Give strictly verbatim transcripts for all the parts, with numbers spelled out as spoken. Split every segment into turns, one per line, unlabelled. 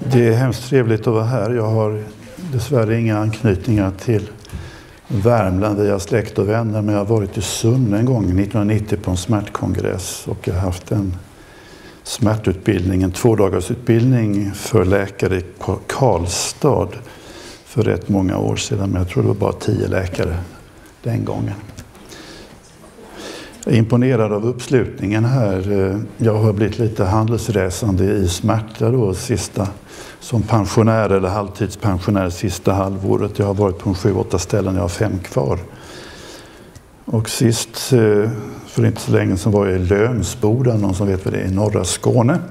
Det är hemskt trevligt att vara här. Jag har dessvärre inga anknytningar till Värmland via släkt och vänner, men jag har varit i Sunne en gång nittonhundranittio på en smärtkongress och jag har haft en smärtutbildning, en tvådagarsutbildning för läkare i Karlstad för rätt många år sedan, men jag tror det var bara tio läkare den gången. Jag är imponerad av uppslutningen här. Jag har blivit lite handelsresande i smärta då, sista, som pensionär eller halvtidspensionär sista halvåret. Jag har varit på en sju, åtta ställen, jag har fem kvar. Och sist, för inte så länge sedan, var jag i Lönsboda, någon som vet vad det är, i norra Skåne.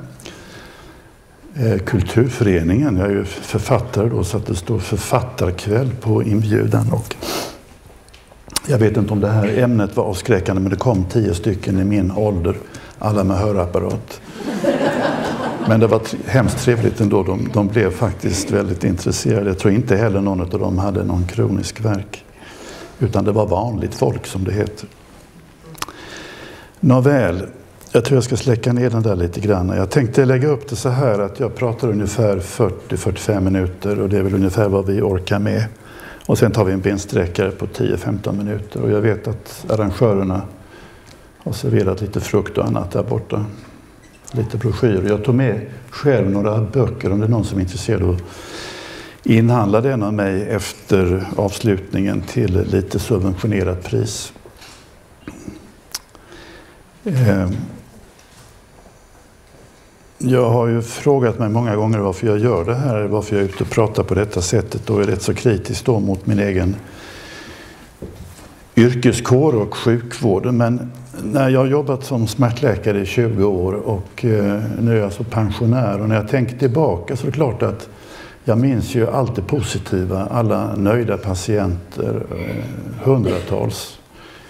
Kulturföreningen, jag är ju författare då, så att det står författarkväll på inbjudan. Och jag vet inte om det här ämnet var avskräckande, men det kom tio stycken i min ålder, alla med hörapparat. Men det var hemskt trevligt ändå, de, de blev faktiskt väldigt intresserade. Jag tror inte heller någon av dem hade någon kronisk värk, utan det var vanligt folk som det heter. Nåväl, jag tror jag ska släcka ner den där lite grann. Jag tänkte lägga upp det så här att jag pratar ungefär fyrtio till fyrtiofem minuter och det är väl ungefär vad vi orkar med. Och sen tar vi en bensträckare på tio till femton minuter. Och jag vet att arrangörerna har serverat lite frukt och annat där borta. Lite broschyrer. Jag tog med själv några böcker om det är någon som är intresserad av att inhandla den av mig efter avslutningen till lite subventionerat pris. Jag har ju frågat mig många gånger varför jag gör det här, varför jag är ute och pratar på detta sättet och är rätt så kritisk då mot min egen yrkeskår och sjukvården. Men när jag har jobbat som smärtläkare i tjugo år och nu är jag så pensionär, och när jag tänker tillbaka så är det klart att jag minns ju allt det positiva, alla nöjda patienter, hundratals,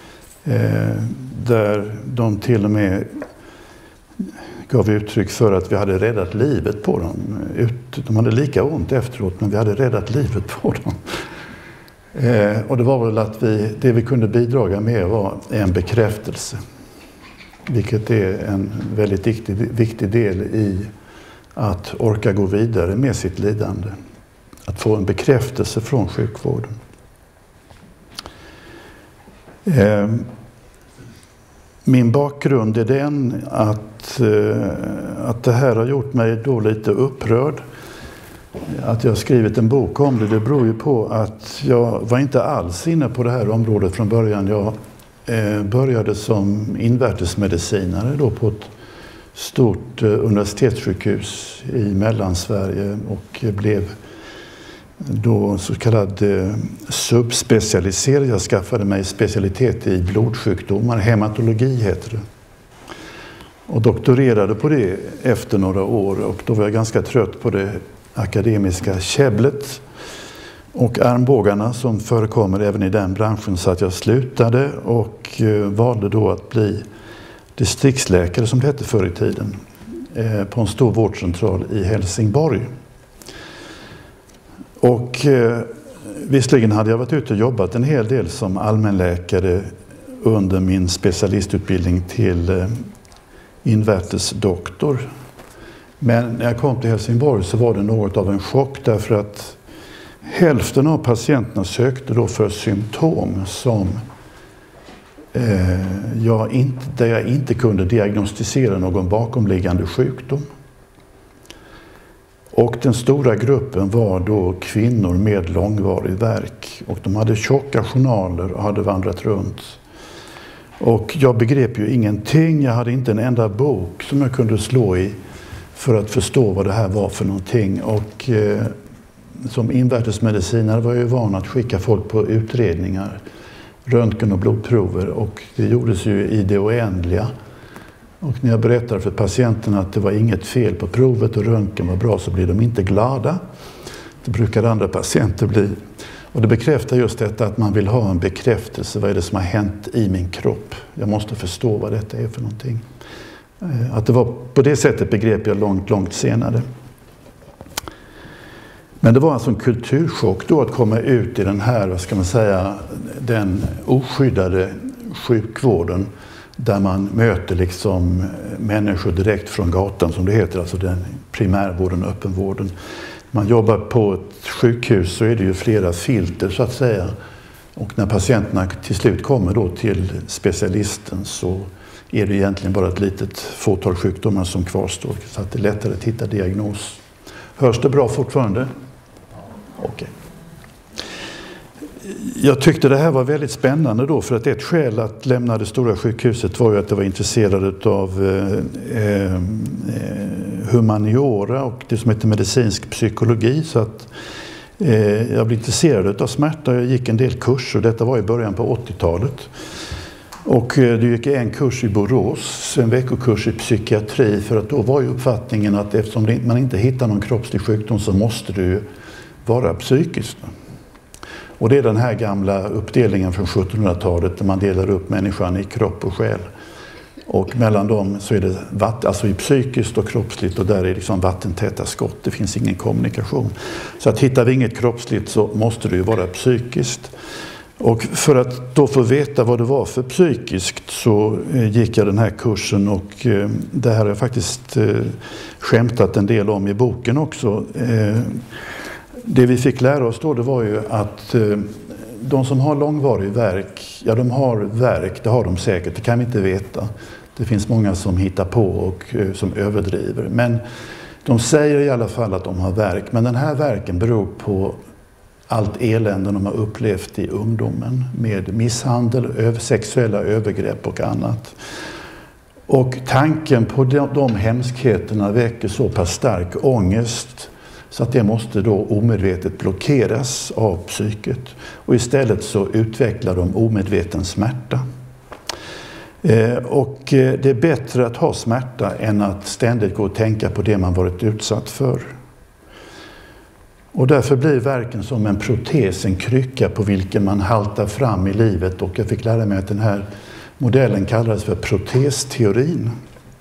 där de till och med gav uttryck för att vi hade räddat livet på dem. De hade lika ont efteråt, men vi hade räddat livet på dem. Eh, och det var väl att vi, det vi kunde bidra med var en bekräftelse. Vilket är en väldigt viktig, viktig del i att orka gå vidare med sitt lidande. Att få en bekräftelse från sjukvården. Eh, Min bakgrund är den att, att det här har gjort mig då lite upprörd. Att jag har skrivit en bok om det, det beror ju på att jag var inte alls inne på det här området från början. Jag började som invärtesmedicinare då på ett stort universitetssjukhus i Mellansverige och blev då så kallad subspecialiserad. Jag skaffade mig specialitet i blodsjukdomar, hematologi heter det. Och doktorerade på det efter några år, och då var jag ganska trött på det akademiska käbblet och armbågarna som förekommer även i den branschen, så att jag slutade och valde då att bli distriktsläkare, som det hette förr i tiden, på en stor vårdcentral i Helsingborg. Och eh, visserligen hade jag varit ute och jobbat en hel del som allmänläkare under min specialistutbildning till eh, invärtesdoktor. Men när jag kom till Helsingborg så var det något av en chock, därför att hälften av patienterna sökte då för symptom som eh, jag inte, där jag inte kunde diagnostisera någon bakomliggande sjukdom. Och den stora gruppen var då kvinnor med långvarig värk. Och de hade tjocka journaler och hade vandrat runt. Och jag begrep ju ingenting. Jag hade inte en enda bok som jag kunde slå i för att förstå vad det här var för någonting. Och eh, som invärtesmedicinare var jag ju van att skicka folk på utredningar, röntgen och blodprover. Och det gjordes ju i det oändliga. Och när jag berättar för patienterna att det var inget fel på provet och röntgen var bra, så blir de inte glada. Det brukar andra patienter bli. Och det bekräftar just detta att man vill ha en bekräftelse. Vad är det som har hänt i min kropp? Jag måste förstå vad detta är för någonting. Att det var på det sättet begrep jag långt, långt senare. Men det var alltså en kulturchock då att komma ut i den här, vad ska man säga, den oskyddade sjukvården. Där man möter liksom människor direkt från gatan, som det heter, alltså den primärvården och öppenvården. Man jobbar på ett sjukhus så är det ju flera filter så att säga. Och när patienterna till slut kommer då till specialisten så är det egentligen bara ett litet fåtal sjukdomar som kvarstår. Så att det är lättare att hitta diagnos. Hörs det bra fortfarande? Okej. Okay. Jag tyckte det här var väldigt spännande då, för att ett skäl att lämna det stora sjukhuset var ju att jag var intresserad av eh, eh, humaniora och det som heter medicinsk psykologi. Så att eh, jag blev intresserad av smärta. Jag gick en del kurser, detta var i början på åttiotalet. Och eh, det gick en kurs i Borås, en veckokurs i psykiatri, för att då var ju uppfattningen att eftersom man inte hittar någon kroppslig sjukdom så måste det ju vara psykiskt. Och det är den här gamla uppdelningen från sjuttonhundratalet där man delar upp människan i kropp och själ. Och mellan dem så är det vatt, alltså i psykiskt och kroppsligt, och där är liksom vattentäta skott. Det finns ingen kommunikation. Så att hittar vi inget kroppsligt så måste det ju vara psykiskt. Och för att då få veta vad det var för psykiskt så gick jag den här kursen, och det här har jag faktiskt skämtat en del om i boken också. Det vi fick lära oss då, det var ju att de som har långvarig värk, ja de har värk, det har de säkert, det kan vi inte veta. Det finns många som hittar på och som överdriver. Men de säger i alla fall att de har värk, men den här värken beror på allt elände de har upplevt i ungdomen med misshandel, sexuella övergrepp och annat. Och tanken på de, de hemskheterna väcker så pass stark ångest så att det måste då omedvetet blockeras av psyket. Och istället så utvecklar de omedveten smärta. Eh, och eh, det är bättre att ha smärta än att ständigt gå och tänka på det man varit utsatt för. Och därför blir värken som en protes, en krycka på vilken man haltar fram i livet. Och jag fick lära mig att den här modellen kallades för protesteorin.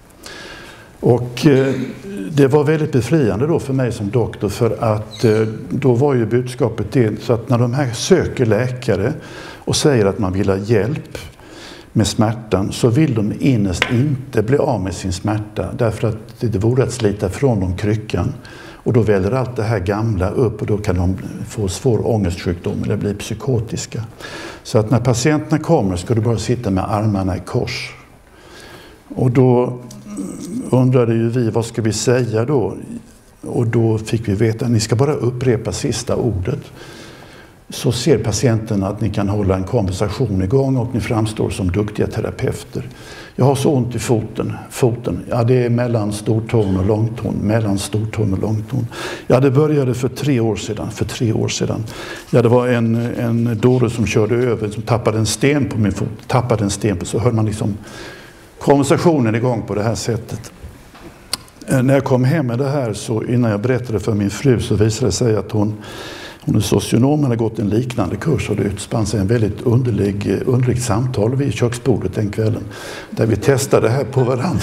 Och eh, det var väldigt befriande då för mig som doktor, för att eh, då var ju budskapet det, så att när de här söker läkare och säger att man vill ha hjälp med smärtan, så vill de innerst inte bli av med sin smärta, därför att det vore att slita från dem kryckan. Och då väljer allt det här gamla upp, och då kan de få svår ångestsjukdom eller bli psykotiska. Så att när patienterna kommer ska du bara sitta med armarna i kors. Och då undrade ju vi, vad ska vi säga då? Och då fick vi veta att ni ska bara upprepa sista ordet. Så ser patienten att ni kan hålla en konversation igång och ni framstår som duktiga terapeuter. Jag har så ont i foten. Foten, ja det är mellan stortån och långtån. Mellan stortån och långtån. Ja, det började för tre år sedan. För tre år sedan. Ja, det var en, en dåre som körde över, som tappade en sten på min fot. Tappade en sten på, så hör man liksom konversationen igång på det här sättet. När jag kom hem med det här, så innan jag berättade för min fru, så visade det sig att hon, hon är socionom, hade gått en liknande kurs, och det utspann sig en väldigt underlig, underligt samtal vid köksbordet den kvällen, där vi testade det här på varandra.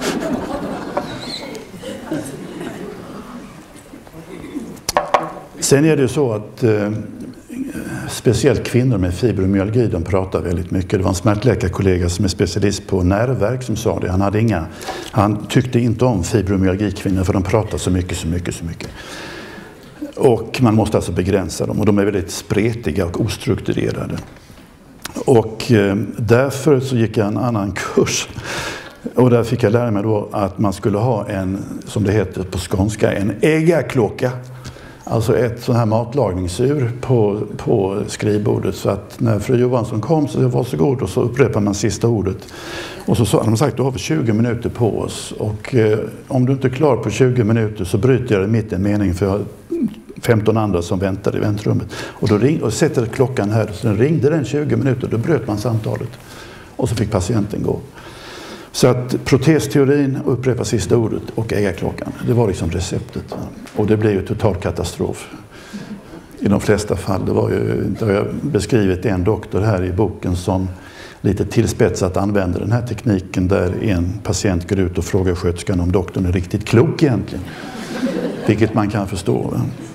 Sen är det ju så att eh, speciellt kvinnor med fibromyalgi, de pratar väldigt mycket. Det var en smärtläkarkollega som är specialist på nervvärk som sa det. Han, hade inga, han tyckte inte om fibromyalgikvinnor för de pratar så mycket, så mycket, så mycket. Och man måste alltså begränsa dem, och de är väldigt spretiga och ostrukturerade. Och eh, därför så gick jag en annan kurs. Och där fick jag lära mig då att man skulle ha en, som det heter på skånska, en äggaklocka. Alltså ett sån här matlagningsur på, på skrivbordet, så att när fru Johansson kom så var så god, och så upprepar man sista ordet. Och så sa de sagt, då har vi tjugo minuter på oss, och eh, om du inte är klar på tjugo minuter så bryter jag det mitt i en mening, för jag har femton andra som väntar i väntrummet. Och då ring, och sätter klockan här, så den ringde den tjugo minuter, då bröt man samtalet. Och så fick patienten gå. Så att protesteorin, upprepa sista ordet och äggaklockan, det var liksom receptet. Och det blev ju total katastrof i de flesta fall. Det var ju, det har jag beskrivit en doktor här i boken som lite tillspetsat använder den här tekniken, där en patient går ut och frågar sköterskan om doktorn är riktigt klok egentligen. Vilket man kan förstå.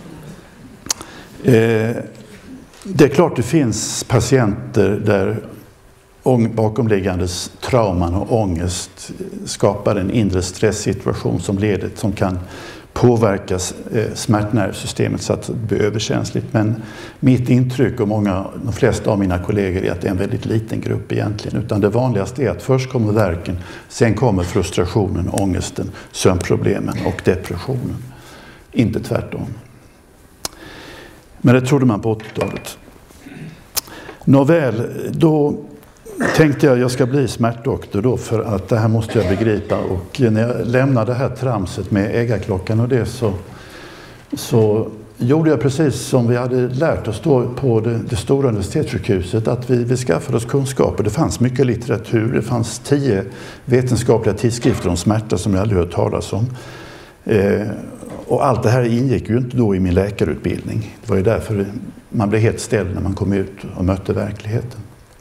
Eh, det är klart det finns patienter där bakomliggande trauman och ångest skapar en inre stresssituation som leder, som kan påverkas smärtnervsystemet så att det blir överkänsligt. Men mitt intryck och många, de flesta av mina kollegor är att det är en väldigt liten grupp egentligen. Utan det vanligaste är att först kommer värken, sen kommer frustrationen, ångesten, sömnproblemen och depressionen. Inte tvärtom. Men det trodde man på åttiotalet. Nåväl, då tänkte jag att jag ska bli smärtdoktor då för att det här måste jag begripa. Och när jag lämnade det här tramset med ägarklockan och det så, så gjorde jag precis som vi hade lärt oss då på det, det stora universitetssjukhuset, att vi, vi skaffade oss kunskaper. Det fanns mycket litteratur, det fanns tio vetenskapliga tidskrifter om smärta som jag aldrig hört talas om. Eh, och allt det här ingick ju inte då i min läkarutbildning. Det var ju därför man blev helt ställd när man kom ut och mötte verkligheten.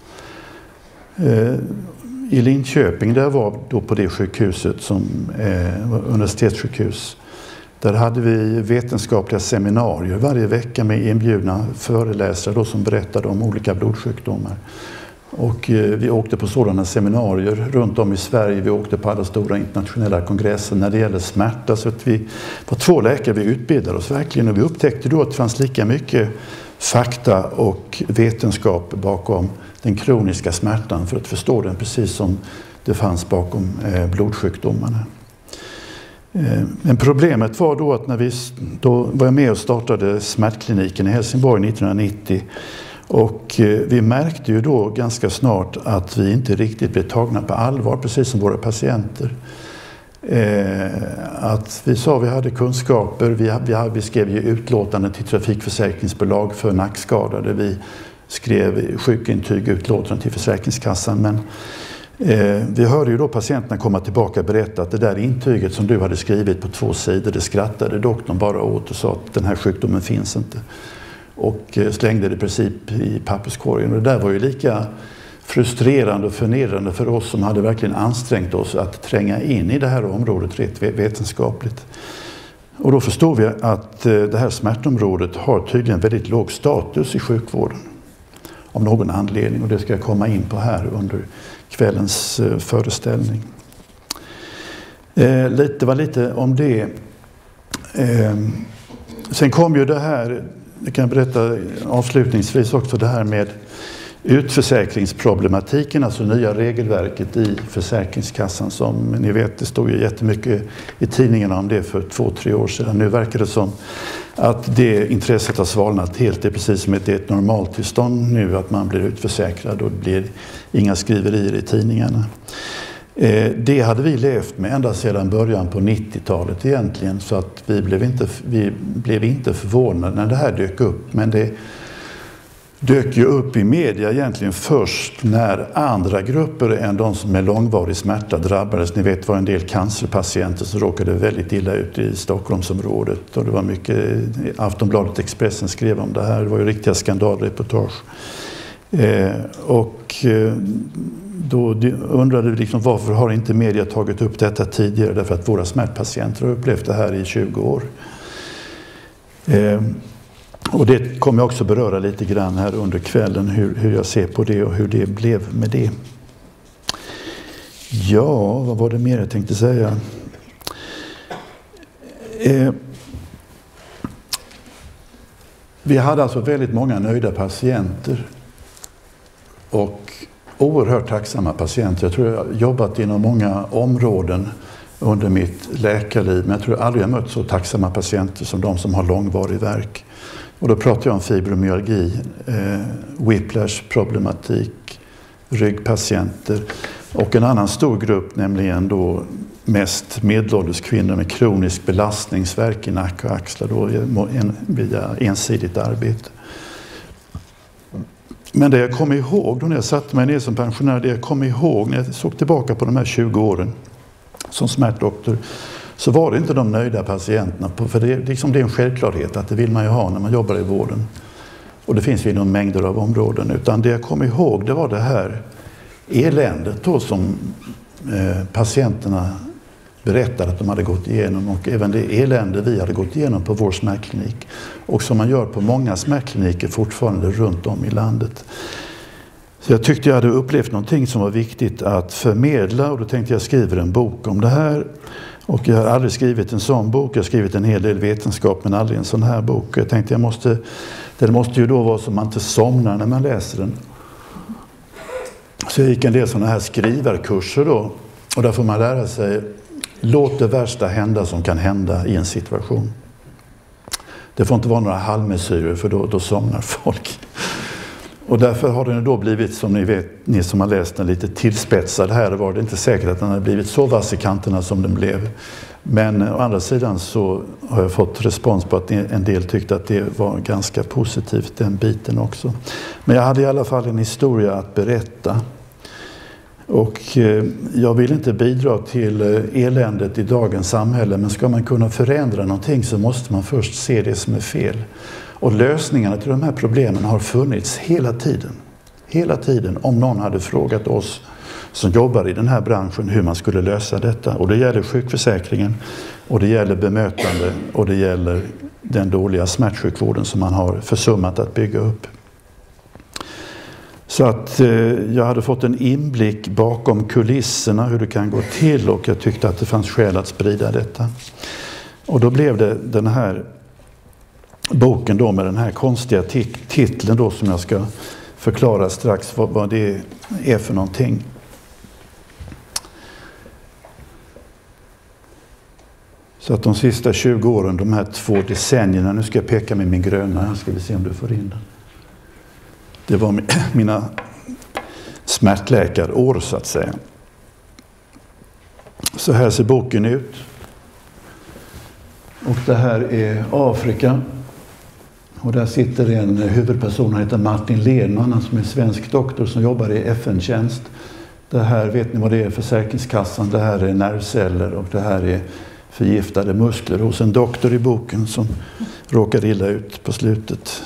I Linköping, där var då på det sjukhuset som eh, universitetssjukhus, där hade vi vetenskapliga seminarier varje vecka med inbjudna föreläsare då som berättade om olika blodsjukdomar. Och eh, vi åkte på sådana seminarier runt om i Sverige. Vi åkte på alla stora internationella kongresser när det gäller smärta. Så att vi var två läkare, vi utbildade oss verkligen, och vi upptäckte då att det fanns lika mycket fakta och vetenskap bakom den kroniska smärtan för att förstå den, precis som det fanns bakom eh, blodsjukdomarna. Eh, men problemet var då att när vi då var jag med och startade smärtkliniken i Helsingborg nittonhundranittio, och eh, vi märkte ju då ganska snart att vi inte riktigt blev tagna på allvar, precis som våra patienter. Eh, att vi sa vi hade kunskaper, vi, vi, vi skrev ju utlåtande till trafikförsäkringsbolag för nackskadade, vi skrev sjukintyg, utlåtande till Försäkringskassan, men eh, vi hörde ju då patienterna komma tillbaka och berätta att det där intyget som du hade skrivit på två sidor, det skrattade doktorn bara åt och sa att den här sjukdomen finns inte, och eh, slängde det i princip i papperskorgen. Och det där var ju lika frustrerande och förnedrande för oss som hade verkligen ansträngt oss att tränga in i det här området rätt vetenskapligt. Och då förstår vi att det här smärtområdet har tydligen väldigt låg status i sjukvården av någon anledning, och det ska jag komma in på här under kvällens föreställning. Eh, lite var lite om det. Eh, sen kom ju det här, jag kan berätta avslutningsvis också, det här med utförsäkringsproblematiken, alltså nya regelverket i Försäkringskassan. Som ni vet, det stod ju jättemycket i tidningarna om det för två, tre år sedan. Nu verkar det som att det intresset har svalnat helt. Det är precis som ett, ett normaltillstånd nu att man blir utförsäkrad och det blir inga skriverier i tidningarna. Eh, det hade vi levt med ända sedan början på nittiotalet egentligen, så att vi blev inte, vi blev inte förvånade när det här dök upp. Men det dök ju upp i media egentligen först när andra grupper än de som med långvarig smärta drabbades. Ni vet, var en del cancerpatienter som råkade väldigt illa ut i Stockholmsområdet, och det var mycket, Aftonbladet, Expressen skrev om det här, det var ju riktiga skandalreportage. Eh, och eh, då undrade vi liksom, varför har inte media tagit upp detta tidigare? Därför att våra smärtpatienter har upplevt det här i tjugo år. Eh, Och det kommer jag också beröra lite grann här under kvällen, hur, hur jag ser på det och hur det blev med det. Ja, vad var det mer jag tänkte säga? Eh, vi hade alltså väldigt många nöjda patienter och oerhört tacksamma patienter. Jag tror jag har jobbat inom många områden under mitt läkarliv, men jag tror aldrig jag mött så tacksamma patienter som de som har långvarig värk. Och då pratar jag om fibromyalgi, eh, whiplash-problematik, ryggpatienter och en annan stor grupp, nämligen då mest medelålders kvinnor med kronisk belastningsvärk i nacke och axlar då, en, via ensidigt arbete. Men det jag kom ihåg då när jag satte mig ner som pensionär, det jag kom ihåg när jag såg tillbaka på de här tjugo åren som smärtdoktor, så var det inte de nöjda patienterna. På, för det, liksom det är en självklarhet att det vill man ju ha när man jobbar i vården. Och det finns ju inom mängder av områden. Utan det jag kom ihåg, det var det här eländet då som eh, patienterna berättade att de hade gått igenom. Och även det elände vi hade gått igenom på vår smärtklinik. Och som man gör på många smärtkliniker fortfarande runt om i landet. Så jag tyckte jag hade upplevt någonting som var viktigt att förmedla, och då tänkte jag skriva en bok om det här. Och jag har aldrig skrivit en sån bok. Jag har skrivit en hel del vetenskap men aldrig en sån här bok. Jag tänkte jag måste, den måste ju då vara så man inte somnar när man läser den. Så jag gick en del sådana här skrivarkurser då. Och där får man lära sig, låt det värsta hända som kan hända i en situation. Det får inte vara några halvmesyrer för då, då somnar folk. Och därför har den då blivit, som ni vet, ni som har läst den, lite tillspetsad. Här var det inte säkert att den hade blivit så vass i kanterna som den blev. Men å andra sidan så har jag fått respons på att en del tyckte att det var ganska positivt, den biten också. Men jag hade i alla fall en historia att berätta. Och eh, jag vill inte bidra till eh, eländet i dagens samhälle, men ska man kunna förändra någonting så måste man först se det som är fel. Och lösningarna till de här problemen har funnits hela tiden. Hela tiden, om någon hade frågat oss som jobbar i den här branschen hur man skulle lösa detta. Och det gäller sjukförsäkringen, och det gäller bemötande, och det gäller den dåliga smärtsjukvården som man har försummat att bygga upp. Så att eh, jag hade fått en inblick bakom kulisserna hur det kan gå till, och jag tyckte att det fanns skäl att sprida detta. Och då blev det den här boken då med den här konstiga tit- titeln då som jag ska förklara strax vad, vad det är för någonting. Så att de sista tjugo åren, de här två decennierna, nu ska jag peka med min gröna, här ska vi se om du får in den. Det var mina smärtläkarår så att säga. Så här ser boken ut. Och det här är Afrika. Och där sitter en huvudperson, han heter Martin Lehmann, han som är svensk doktor som jobbar i F N-tjänst. Det här, vet ni vad det är, Försäkringskassan, det här är nervceller och det här är förgiftade muskler hos en doktor i boken som råkade illa ut på slutet.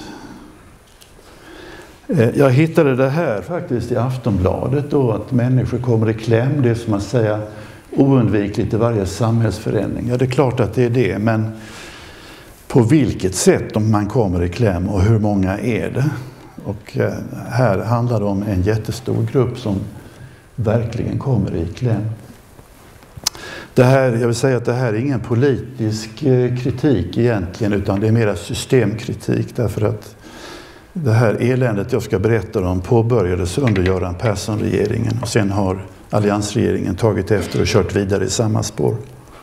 Jag hittade det här faktiskt i Aftonbladet då, att människor kommer i kläm. Det är som att säga oundvikligt i varje samhällsförändring. Ja, det är klart att det är det, men på vilket sätt om man kommer i kläm och hur många är det? Och här handlar det om en jättestor grupp som verkligen kommer i kläm. Det här, jag vill säga att det här är ingen politisk kritik egentligen, utan det är mera systemkritik, därför att det här eländet jag ska berätta om påbörjades under Göran Persson-regeringen, och sen har alliansregeringen tagit efter och kört vidare i samma spår.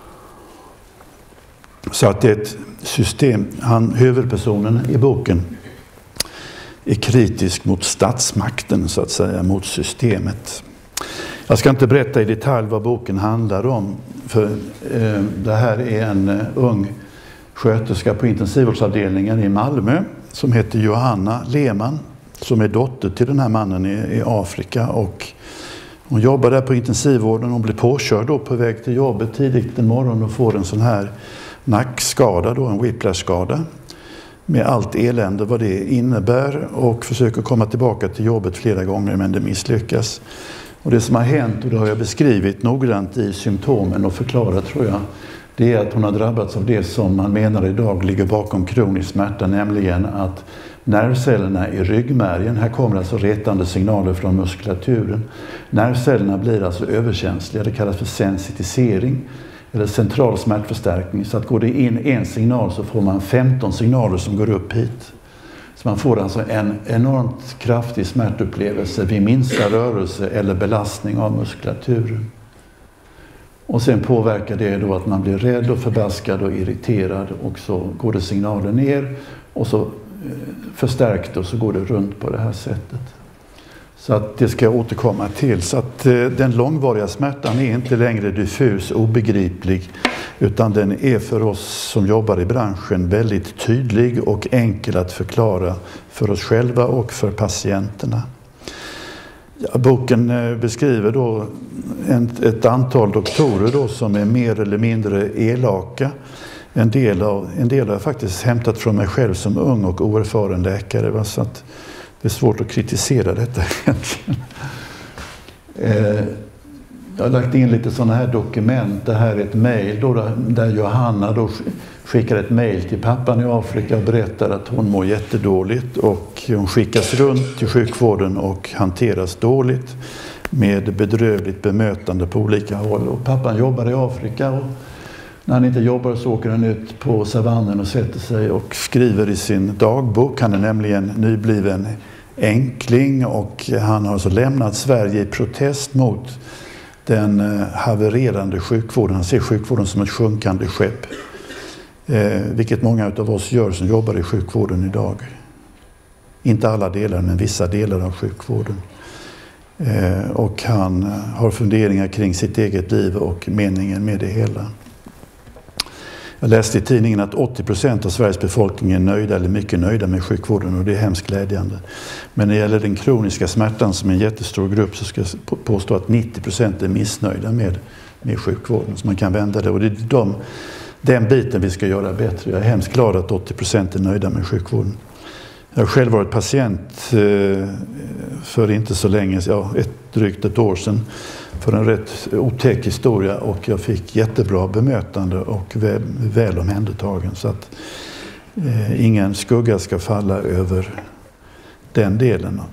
Så att det är ett system, han, huvudpersonen i boken är kritisk mot statsmakten så att säga, mot systemet. Jag ska inte berätta i detalj vad boken handlar om, för eh, det här är en eh, ung sköterska på intensivvårdsavdelningen i Malmö som heter Johanna Lehmann, som är dotter till den här mannen i, i Afrika, och hon jobbar där på intensivvården. Hon blir påkörd då på väg till jobbet tidigt en morgon och får en sån här nackskada, då, en whiplash-skada, med allt elände vad det innebär, och försöker komma tillbaka till jobbet flera gånger men det misslyckas. Och det som har hänt, och det har jag beskrivit noggrant i symptomen och förklarat tror jag, det är att hon har drabbats av det som man menar idag ligger bakom kronisk smärta, nämligen att nervcellerna i ryggmärgen, här kommer alltså retande signaler från muskulaturen. Nervcellerna blir alltså överkänsliga, det kallas för sensitisering eller central smärtförstärkning. Så att går det in en signal så får man femton signaler som går upp hit. Så man får alltså en enormt kraftig smärtupplevelse vid minsta rörelse eller belastning av muskulaturen. Och sen påverkar det då att man blir rädd och förbaskad och irriterad, och så går det signaler ner och så förstärkt och så går det runt på det här sättet. Så att det ska jag återkomma till. Så att eh, den långvariga smärtan är inte längre diffus, obegriplig, utan den är för oss som jobbar i branschen väldigt tydlig och enkel att förklara för oss själva och för patienterna. Ja, boken eh, beskriver då en, ett antal doktorer då som är mer eller mindre elaka. En del, av, en del har jag faktiskt hämtat från mig själv som ung och oerfaren läkare. Va? Så att det är svårt att kritisera detta egentligen. Eh, jag har lagt in lite sådana här dokument. Det här är ett mejl då, där Johanna då skickar ett mejl till pappan i Afrika och berättar att hon mår jättedåligt. Och hon skickas runt till sjukvården och hanteras dåligt med bedrövligt bemötande på olika håll. Och pappan jobbar i Afrika och när han inte jobbar så åker han ut på savannen och sätter sig och skriver i sin dagbok. Han är nämligen nybliven enkling och han har alltså lämnat Sverige i protest mot den havererande sjukvården. Han ser sjukvården som ett sjunkande skepp. Eh, vilket många av oss gör som jobbar i sjukvården idag. Inte alla delar, men vissa delar av sjukvården. Eh, och han har funderingar kring sitt eget liv och meningen med det hela. Jag läste i tidningen att åttio procent av Sveriges befolkning är nöjda eller mycket nöjda med sjukvården och det är hemskt glädjande. Men när det gäller den kroniska smärtan som är en jättestor grupp så ska jag påstå att nittio procent är missnöjda med, med sjukvården. Så man kan vända det och det är de, den biten vi ska göra bättre. Jag är hemskt glad att åttio procent är nöjda med sjukvården. Jag har själv varit patient för inte så länge, ja, ett, drygt ett år sedan, för en rätt otäck historia och jag fick jättebra bemötande och väl, väl omhändertagen så att eh, ingen skugga ska falla över den delen.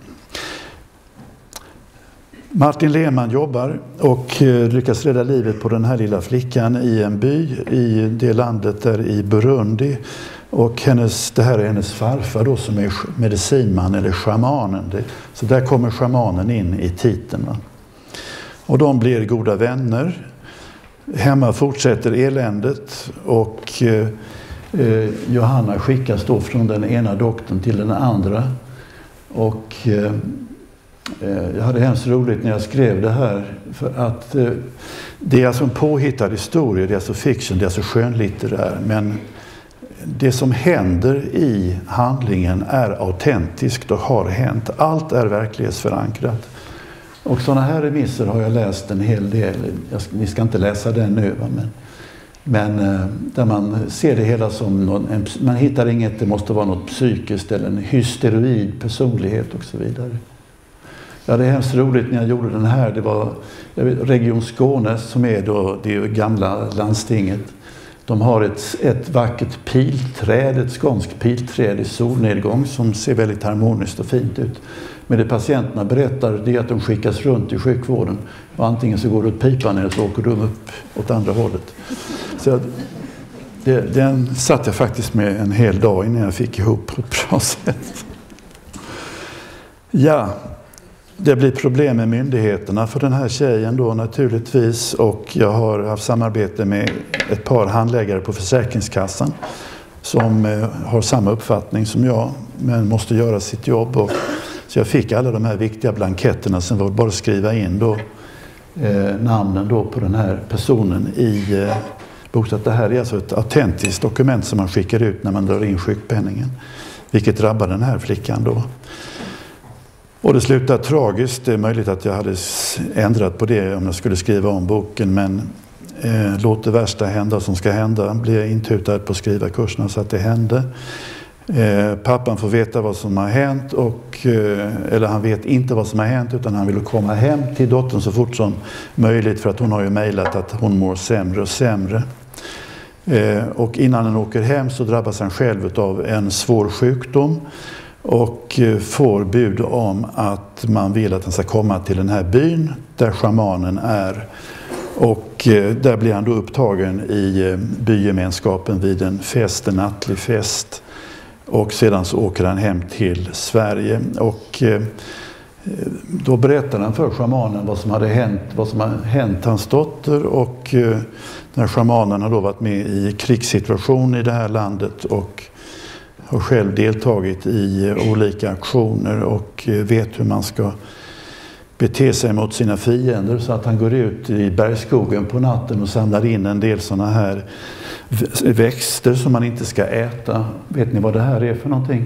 Martin Lehmann jobbar och eh, lyckas rädda livet på den här lilla flickan i en by i det landet där i Burundi. Och hennes, det här är hennes farfar då som är medicinman eller shamanen. Det, så där kommer shamanen in i titeln. Va? Och de blir goda vänner. Hemma fortsätter eländet och eh, eh, Johanna skickas då från den ena doktorn till den andra. Och eh, jag hade hemskt roligt när jag skrev det här för att eh, det är alltså en påhittad historia, det är alltså fiction, det är alltså skönlitterär, men det som händer i handlingen är autentiskt och har hänt. Allt är verklighetsförankrat. Och sådana här remisser har jag läst en hel del. Jag ska, ni ska inte läsa den nu, va? men, men eh, där man ser det hela som någon, en, man hittar inget, det måste vara något psykiskt eller en hysteroid personlighet och så vidare. Ja, det är hemskt roligt när jag gjorde den här. Det var jag vet, Region Skåne som är då det gamla landstinget. De har ett, ett vackert pilträd, ett skånskt pilträd i solnedgång som ser väldigt harmoniskt och fint ut. Men det patienterna berättar det är att de skickas runt i sjukvården. Och antingen så går det åt pipan eller så åker de upp åt andra hållet. Så det, den satt jag faktiskt med en hel dag innan jag fick ihop på ett bra sätt. Ja, det blir problem med myndigheterna för den här tjejen då naturligtvis. Och jag har haft samarbete med ett par handläggare på Försäkringskassan som eh, har samma uppfattning som jag men måste göra sitt jobb. Och, så jag fick alla de här viktiga blanketterna, sen var det bara att skriva in då, eh, namnen då på den här personen i eh, boksat. Det här är alltså ett autentiskt dokument som man skickar ut när man drar in sjukpenningen. Vilket drabbar den här flickan då. Och det slutar tragiskt. Det är möjligt att jag hade ändrat på det om jag skulle skriva om boken. Men eh, låt det värsta hända som ska hända. Blir jag intutad på skrivarkurserna så att det hände. Eh, pappan får veta vad som har hänt. Och, eh, eller han vet inte vad som har hänt utan han vill komma hem till dottern så fort som möjligt. För att hon har ju mejlat att hon mår sämre och sämre. Eh, och innan han åker hem så drabbas han själv av en svår sjukdom. Och får bud om att man vill att han ska komma till den här byn där shamanen är. Och där blir han då upptagen i bygemenskapen vid en fest, en nattlig fest. Och sedan så åker han hem till Sverige. Och då berättar han för shamanen vad som hade hänt, vad som har hänt hans dotter. Och den här shamanen har då varit med i krigssituation i det här landet och har själv deltagit i olika aktioner och vet hur man ska bete sig mot sina fiender. Så att han går ut i bergskogen på natten och samlar in en del sådana här växter som man inte ska äta. Vet ni vad det här är för någonting?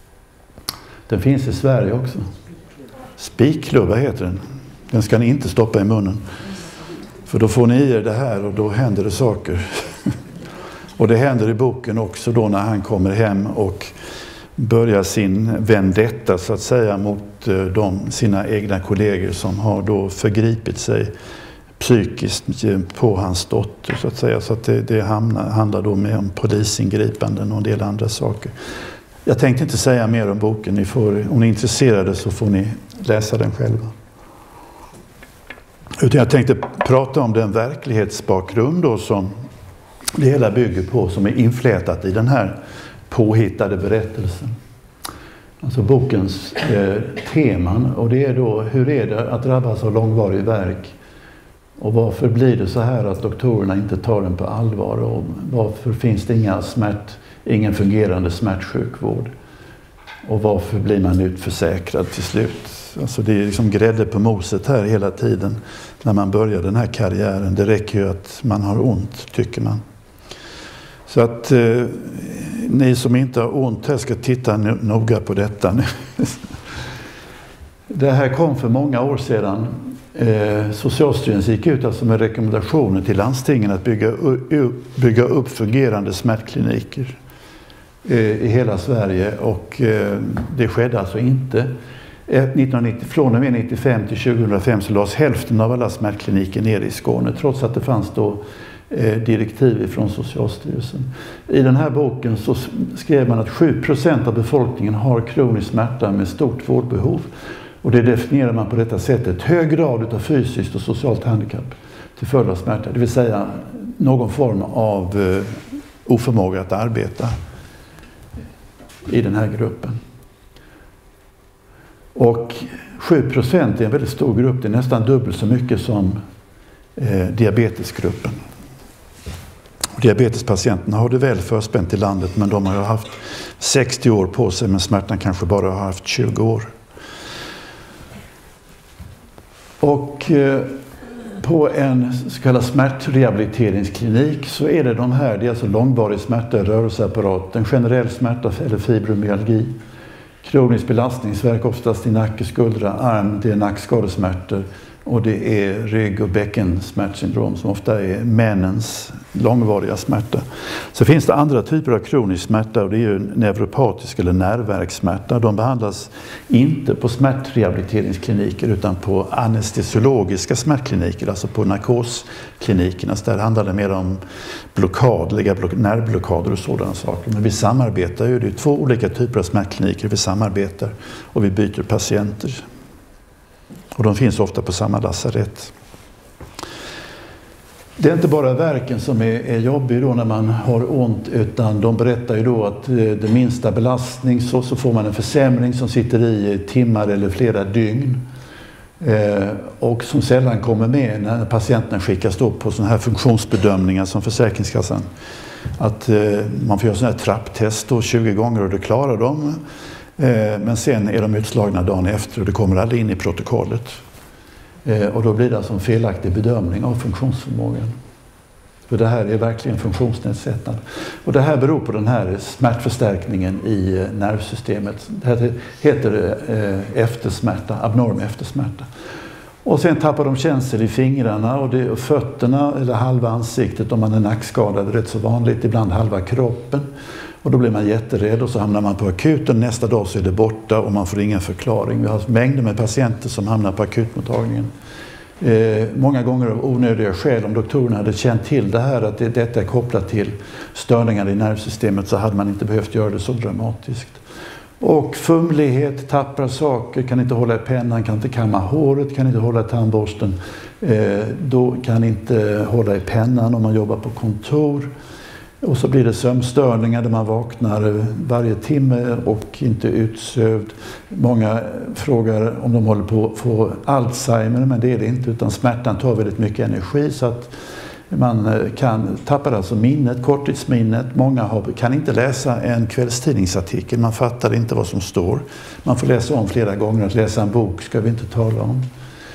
Den finns i Sverige också. Spiklubba heter den. Den ska ni inte stoppa i munnen. För då får ni i er det här och då händer det saker. Och det händer i boken också då när han kommer hem och börjar sin vendetta så att säga mot de, sina egna kollegor som har då förgripit sig psykiskt på hans dotter så att säga. Så att det, det hamnar, handlar då mer om polisingripanden och en del andra saker. Jag tänkte inte säga mer om boken. Ni får, om ni är intresserade så får ni läsa den själva. Utan jag tänkte prata om den verklighetsbakgrund då som det hela bygger på, som är inflätat i den här påhittade berättelsen. Alltså bokens eh, teman, och det är då hur är det att drabbas av långvarig värk, och varför blir det så här att doktorerna inte tar den på allvar, och varför finns det inga smärt, ingen fungerande smärtsjukvård, och varför blir man utförsäkrad till slut. Alltså det är liksom grädde på moset här hela tiden när man börjar den här karriären. Det räcker ju att man har ont, tycker man. Så att eh, ni som inte har ont här ska titta noga på detta nu. Det här kom för många år sedan. Eh, Socialstyrelsen gick ut alltså med rekommendationer till landstingen att bygga upp, bygga upp fungerande smärtkliniker eh, i hela Sverige, och eh, det skedde alltså inte. nittonhundranittio, från och med nittiofem till tjugohundrafem så lades hälften av alla smärtkliniker ner i Skåne, trots att det fanns då eh, direktiv från Socialstyrelsen. I den här boken så skrev man att sju procent av befolkningen har kronisk smärta med stort vårdbehov. Och det definierar man på detta sättet: hög grad av fysiskt och socialt handikapp till följd av smärta. Det vill säga någon form av eh, oförmåga att arbeta i den här gruppen. Och sju procent är en väldigt stor grupp. Det är nästan dubbelt så mycket som eh, diabetesgruppen. Och diabetespatienterna har det väl förspänt i landet, men de har ju haft sextio år på sig, men smärtan kanske bara har haft tjugo år. Och eh, på en så kallad smärtrehabiliteringsklinik så är det de här, det är alltså långvarig smärta i rörelseapparaten, generell smärta eller fibromyalgi, kronisk belastningsvärk, oftast i nacke, skuldra, arm, det är nackskadesmärtor, och det är rygg- och bäckensmärtsyndrom som ofta är männens långvariga smärta. Så finns det andra typer av kronisk smärta, och det är ju neuropatisk eller nervvärkssmärta. De behandlas inte på smärtrehabiliteringskliniker utan på anestesiologiska smärtkliniker, alltså på narkosklinikerna. Så där handlar det mer om blockad, lägga block, nervblockader och sådana saker. Men vi samarbetar ju, det är två olika typer av smärtkliniker, vi samarbetar och vi byter patienter. Och de finns ofta på samma lasarett. Det är inte bara verken som är, är jobbig då när man har ont, utan de berättar ju då att det minsta belastning så, så får man en försämring som sitter i timmar eller flera dygn. Eh, och som sällan kommer med när patienten skickas då på sådana här funktionsbedömningar som Försäkringskassan. Att eh, man får göra sådana här trapptest då tjugo gånger och det klarar de. Men sen är de utslagna dagen efter och det kommer aldrig in i protokollet. Och då blir det alltså en felaktig bedömning av funktionsförmågan. För det här är verkligen funktionsnedsättande. Och det här beror på den här smärtförstärkningen i nervsystemet. Det här heter eftersmärta, abnorm eftersmärta. Och sen tappar de känsel i fingrarna och, det, och fötterna eller halva ansiktet om man är nackskadad, rätt så vanligt, ibland halva kroppen. Och då blir man jätterädd och så hamnar man på akuten. Nästa dag så är det borta och man får ingen förklaring. Vi har mängder med patienter som hamnar på akutmottagningen. Eh, många gånger av onödiga skäl. Om doktorerna hade känt till det här, att det, detta är kopplat till störningar i nervsystemet, så hade man inte behövt göra det så dramatiskt. Och fumlighet, tappar saker, kan inte hålla i pennan, kan inte kamma håret, kan inte hålla i tandborsten. Eh, då kan inte hålla i pennan om man jobbar på kontor. Och så blir det sömnstörningar där man vaknar varje timme och inte utsövd. Många frågar om de håller på att få Alzheimer, men det är det inte, utan smärtan tar väldigt mycket energi så att man kan tappa alltså minnet, korttidsminnet. Många har, kan inte läsa en kvällstidningsartikel, man fattar inte vad som står. Man får läsa om flera gånger, att läsa en bok ska vi inte tala om.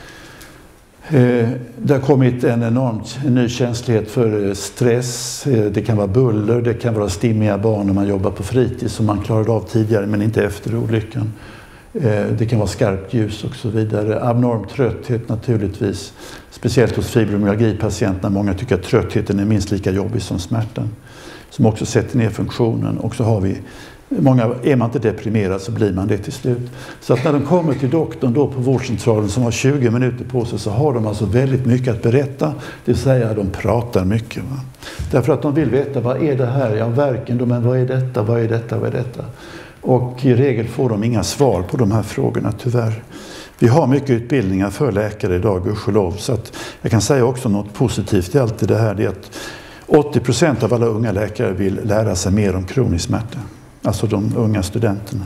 Det har kommit en enormt en ny känslighet för stress. Det kan vara buller, det kan vara stimmiga barn när man jobbar på fritids som man klarade av tidigare men inte efter olyckan. Det kan vara skarpt ljus och så vidare. Abnorm trötthet naturligtvis, speciellt hos fibromyalgipatienterna. Många tycker att tröttheten är minst lika jobbig som smärtan, som också sätter ner funktionen. Och så har vi Många, är man inte deprimerad så blir man det till slut. Så att när de kommer till doktorn då på vårdcentralen som har tjugo minuter på sig, så har de alltså väldigt mycket att berätta. Det vill säga de pratar mycket. Va? Därför att de vill veta, vad är det här? Ja, verken, då, men vad är detta? Vad är detta? Vad är detta? Och i regel får de inga svar på de här frågorna, tyvärr. Vi har mycket utbildningar för läkare idag, gudskelov. Så att jag kan säga också något positivt i allt det här. Det är att åttio procent av alla unga läkare vill lära sig mer om kronisk smärta. Alltså de unga studenterna.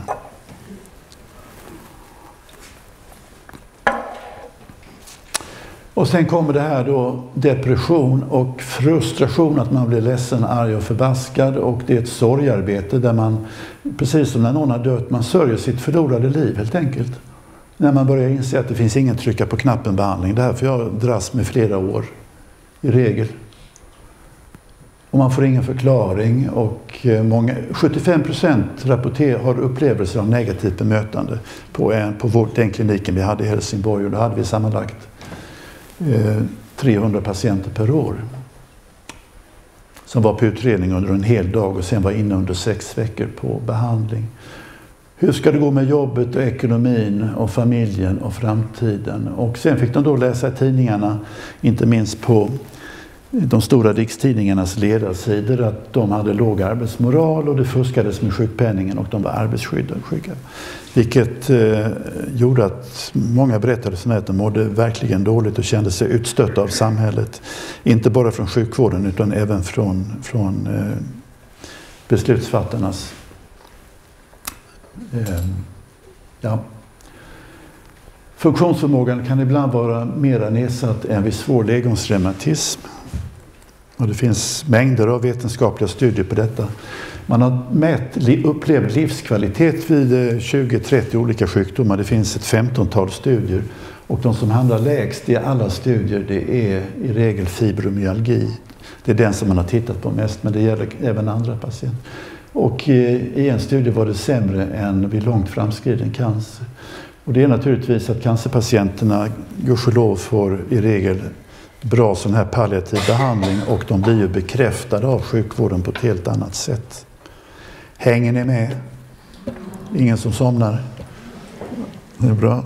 Och sen kommer det här då depression och frustration, att man blir ledsen, arg och förbaskad. Och det är ett sorgarbete där man, precis som när någon har dött, man sörjer sitt förlorade liv helt enkelt. När man börjar inse att det finns ingen trycka på knappen behandling. Det här får jag dras med flera år i regel. Och man får ingen förklaring, och många, sjuttiofem procent rapporter har upplevelser av negativt bemötande på, en, på vår, den kliniken vi hade i Helsingborg, och då hade vi sammanlagt eh, trehundra patienter per år som var på utredning under en hel dag och sen var inne under sex veckor på behandling. Hur ska det gå med jobbet och ekonomin och familjen och framtiden? Och sen fick de då läsa i tidningarna, inte minst på de stora rikstidningarnas ledarsidor, att de hade låg arbetsmoral och det fuskades med sjukpenningen och de var arbetsskyddade. Vilket eh, gjorde att många berättade som att de mådde verkligen dåligt och kände sig utstötta av samhället. Inte bara från sjukvården utan även från, från eh, beslutsfattarnas eh, ja. Funktionsförmågan kan ibland vara mer nedsatt än vid svår ledgångsreumatism. Och det finns mängder av vetenskapliga studier på detta. Man har mätt upplevd livskvalitet vid tjugo till trettio olika sjukdomar. Det finns ett femtontal studier. Och de som handlar lägst i alla studier, det är i regel fibromyalgi. Det är den som man har tittat på mest, men det gäller även andra patienter. Och i en studie var det sämre än vid långt framskriden cancer. Och det är naturligtvis att cancerpatienterna, gudskelov, får i regel bra sån här palliativ behandling, och de blir ju bekräftade av sjukvården på ett helt annat sätt. Hänger ni med? Ingen som somnar? Det är bra.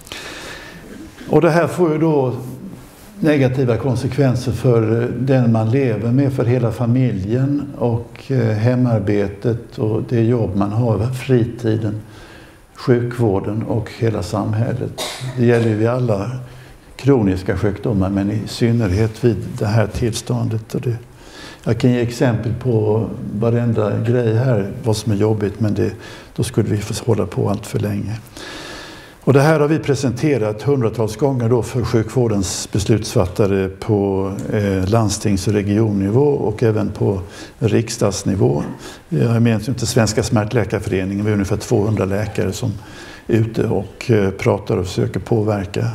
Och det här får ju då negativa konsekvenser för den man lever med, för hela familjen och hemarbetet och det jobb man har, fritiden, sjukvården och hela samhället. Det gäller ju vid alla kroniska sjukdomar, men i synnerhet vid det här tillståndet. Och det, jag kan ge exempel på varenda grej här, vad som är jobbigt, men det, då skulle vi få hålla på allt för länge. Och det här har vi presenterat hundratals gånger då för sjukvårdens beslutsfattare på eh, landstings- och regionnivå och även på riksdagsnivå. Jag menar inte Svenska smärtläkarföreningen, vi är ungefär tvåhundra läkare som är ute och eh, pratar och försöker påverka.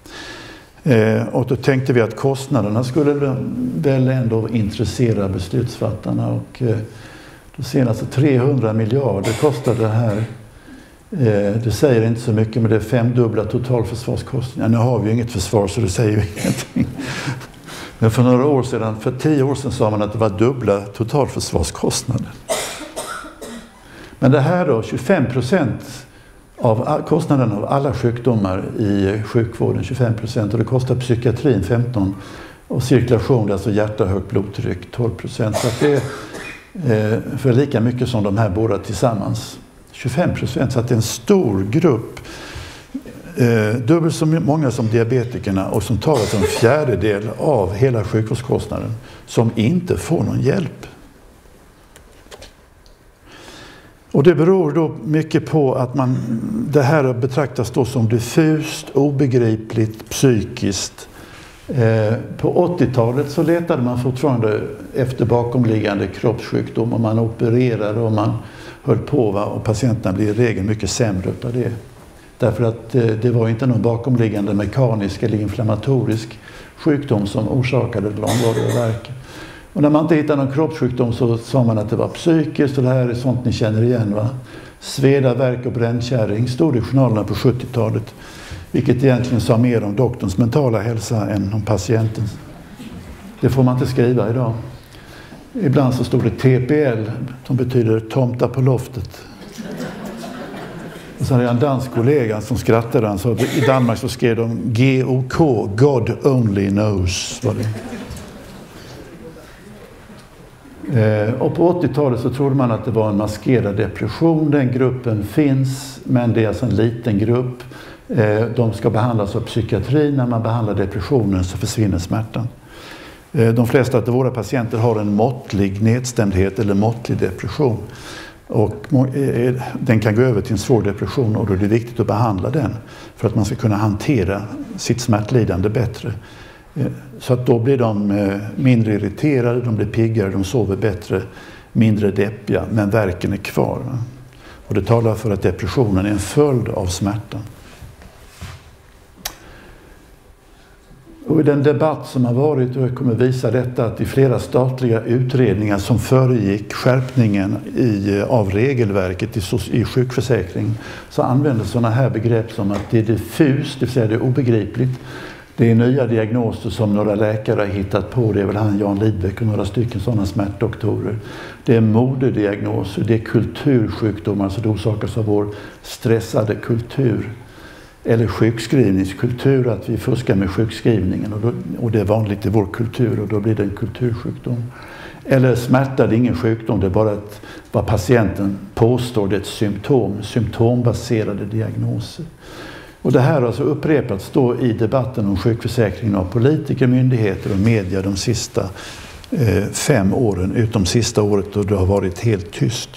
Eh, och då tänkte vi att kostnaderna skulle väl ändå intressera beslutsfattarna, och eh, då senaste trehundra miljarder kostar det här. Eh, det säger inte så mycket, men det är femdubbla totalförsvarskostnader. Ja, nu har vi ju inget försvar så det säger ju ingenting. Men för några år sedan, för tio år sedan sa man att det var dubbla totalförsvarskostnader. Men det här då, tjugofem procent av kostnaden av alla sjukdomar i sjukvården, tjugofem procent, och det kostar psykiatrin femton procent och cirkulation, alltså hjärta och högt blodtryck, tolv procent. Så att det är eh, för lika mycket som de här båda tillsammans. tjugofem procent, så att det är en stor grupp, eh, dubbelt så många som diabetikerna, och som tar alltså en fjärdedel av hela sjukvårdskostnaden, som inte får någon hjälp. Och det beror då mycket på att man, det här betraktas då som diffust, obegripligt, psykiskt. Eh, på åttiotalet så letade man fortfarande efter bakomliggande kroppssjukdom, och man opererade och man höll på, va? Och patienterna blir i regel mycket sämre av det. Därför att eh, det var inte någon bakomliggande mekanisk eller inflammatorisk sjukdom som orsakade långvariga värk. Och när man inte hittade någon kroppssjukdom så sa man att det var psykiskt, och det här är sånt ni känner igen, va? Sveda, värk och brännkärring stod i journalerna på sjuttiotalet, vilket egentligen sa mer om doktorns mentala hälsa än om patientens. Det får man inte skriva idag. Ibland så stod det T P L, som betyder tomta på loftet. Och så hade jag en dansk kollega som skrattade. Han sa, i Danmark så skrev de G O K, God Only Knows. Var det. Eh, och på åttiotalet så trodde man att det var en maskerad depression. Den gruppen finns, men det är alltså en liten grupp. Eh, de ska behandlas av psykiatri. När man behandlar depressionen så försvinner smärtan. Eh, de flesta av våra patienter har en måttlig nedstämdhet eller måttlig depression. Och eh, den kan gå över till en svår depression, och då är det viktigt att behandla den för att man ska kunna hantera sitt smärtlidande bättre. Så att då blir de mindre irriterade, de blir piggare, de sover bättre, mindre deppiga, men värken är kvar. Och det talar för att depressionen är en följd av smärtan. Och i den debatt som har varit, och jag kommer visa detta, att i flera statliga utredningar som föregick skärpningen i, av regelverket i, i sjukförsäkring, så användes sådana här begrepp som att det är diffust, det vill säga det är obegripligt. Det är nya diagnoser som några läkare har hittat på. Det är väl han Jan Lidbeck och några stycken sådana smärtdoktorer. Det är modediagnoser, det är kultursjukdomar, alltså det orsakas av vår stressade kultur. Eller sjukskrivningskultur, att vi fuskar med sjukskrivningen. Och, då, och det är vanligt i vår kultur, och då blir det en kultursjukdom. Eller smärta, det är ingen sjukdom, det är bara ett, vad patienten påstår, det är ett symptom. Symptombaserade diagnoser. Och det här har alltså upprepats då i debatten om sjukförsäkringen av politiker, myndigheter och media de sista eh, fem åren, utom sista året då det har varit helt tyst.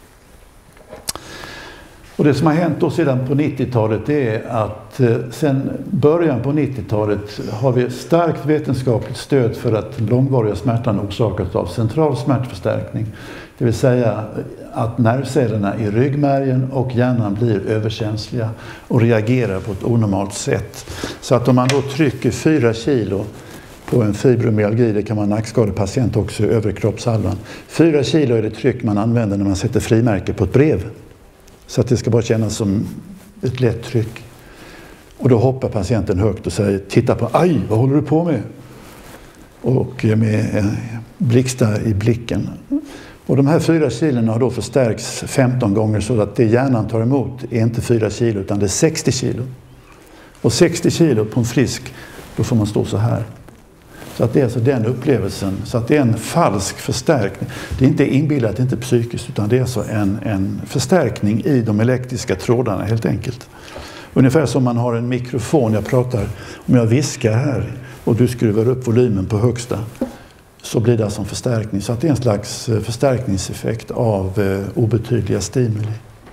Och det som har hänt då sedan på nittiotalet är att eh, sen början på nittiotalet har vi starkt vetenskapligt stöd för att långvariga smärtan orsakas av central smärtförstärkning. Det vill säga att nervcellerna i ryggmärgen och hjärnan blir överkänsliga och reagerar på ett onormalt sätt. Så att om man då trycker fyra kilo på en fibromyalgi, det kan vara en nackskadepatient också i överkroppshalvan. Fyra kilo är det tryck man använder när man sätter frimärke på ett brev. Så att det ska bara kännas som ett lätt tryck. Och då hoppar patienten högt och säger, titta på, aj, vad håller du på med? Och med blixtar i blicken. Och de här fyra kilorna har då förstärkts femton gånger, så att det hjärnan tar emot är inte fyra kilo utan det är sextio kilo. Och sextio kilo på en frisk, då får man stå så här. Så att det är alltså den upplevelsen. Så att det är en falsk förstärkning. Det är inte inbillat, det är inte psykiskt, utan det är alltså en, en förstärkning i de elektriska trådarna helt enkelt. Ungefär som man har en mikrofon, jag pratar, om jag viskar här och du skruvar upp volymen på högsta, så blir det alltså en förstärkning. Så att det är en slags förstärkningseffekt av eh, obetydliga stimuli.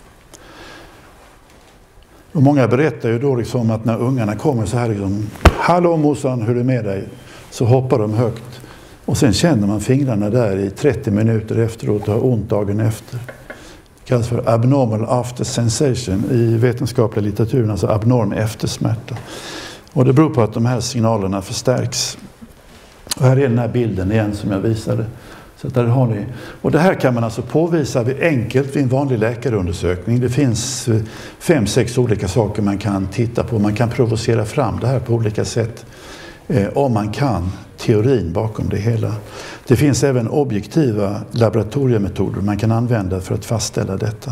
Och många berättar ju då liksom att när ungarna kommer så här liksom, hallå morsan, hur är det med dig? Så hoppar de högt. Och sen känner man fingrarna där i trettio minuter efteråt och har ont dagen efter. Det kallas för abnormal after sensation i vetenskapliga litteraturen, alltså abnorm eftersmärta. Och det beror på att de här signalerna förstärks. Och här är den här bilden igen som jag visade. Så där har ni. Och det här kan man alltså påvisa vid enkelt vid en vanlig läkarundersökning. Det finns fem, sex olika saker man kan titta på. Man kan provocera fram det här på olika sätt. Eh, om man kan teorin bakom det hela. Det finns även objektiva laboratoriemetoder man kan använda för att fastställa detta.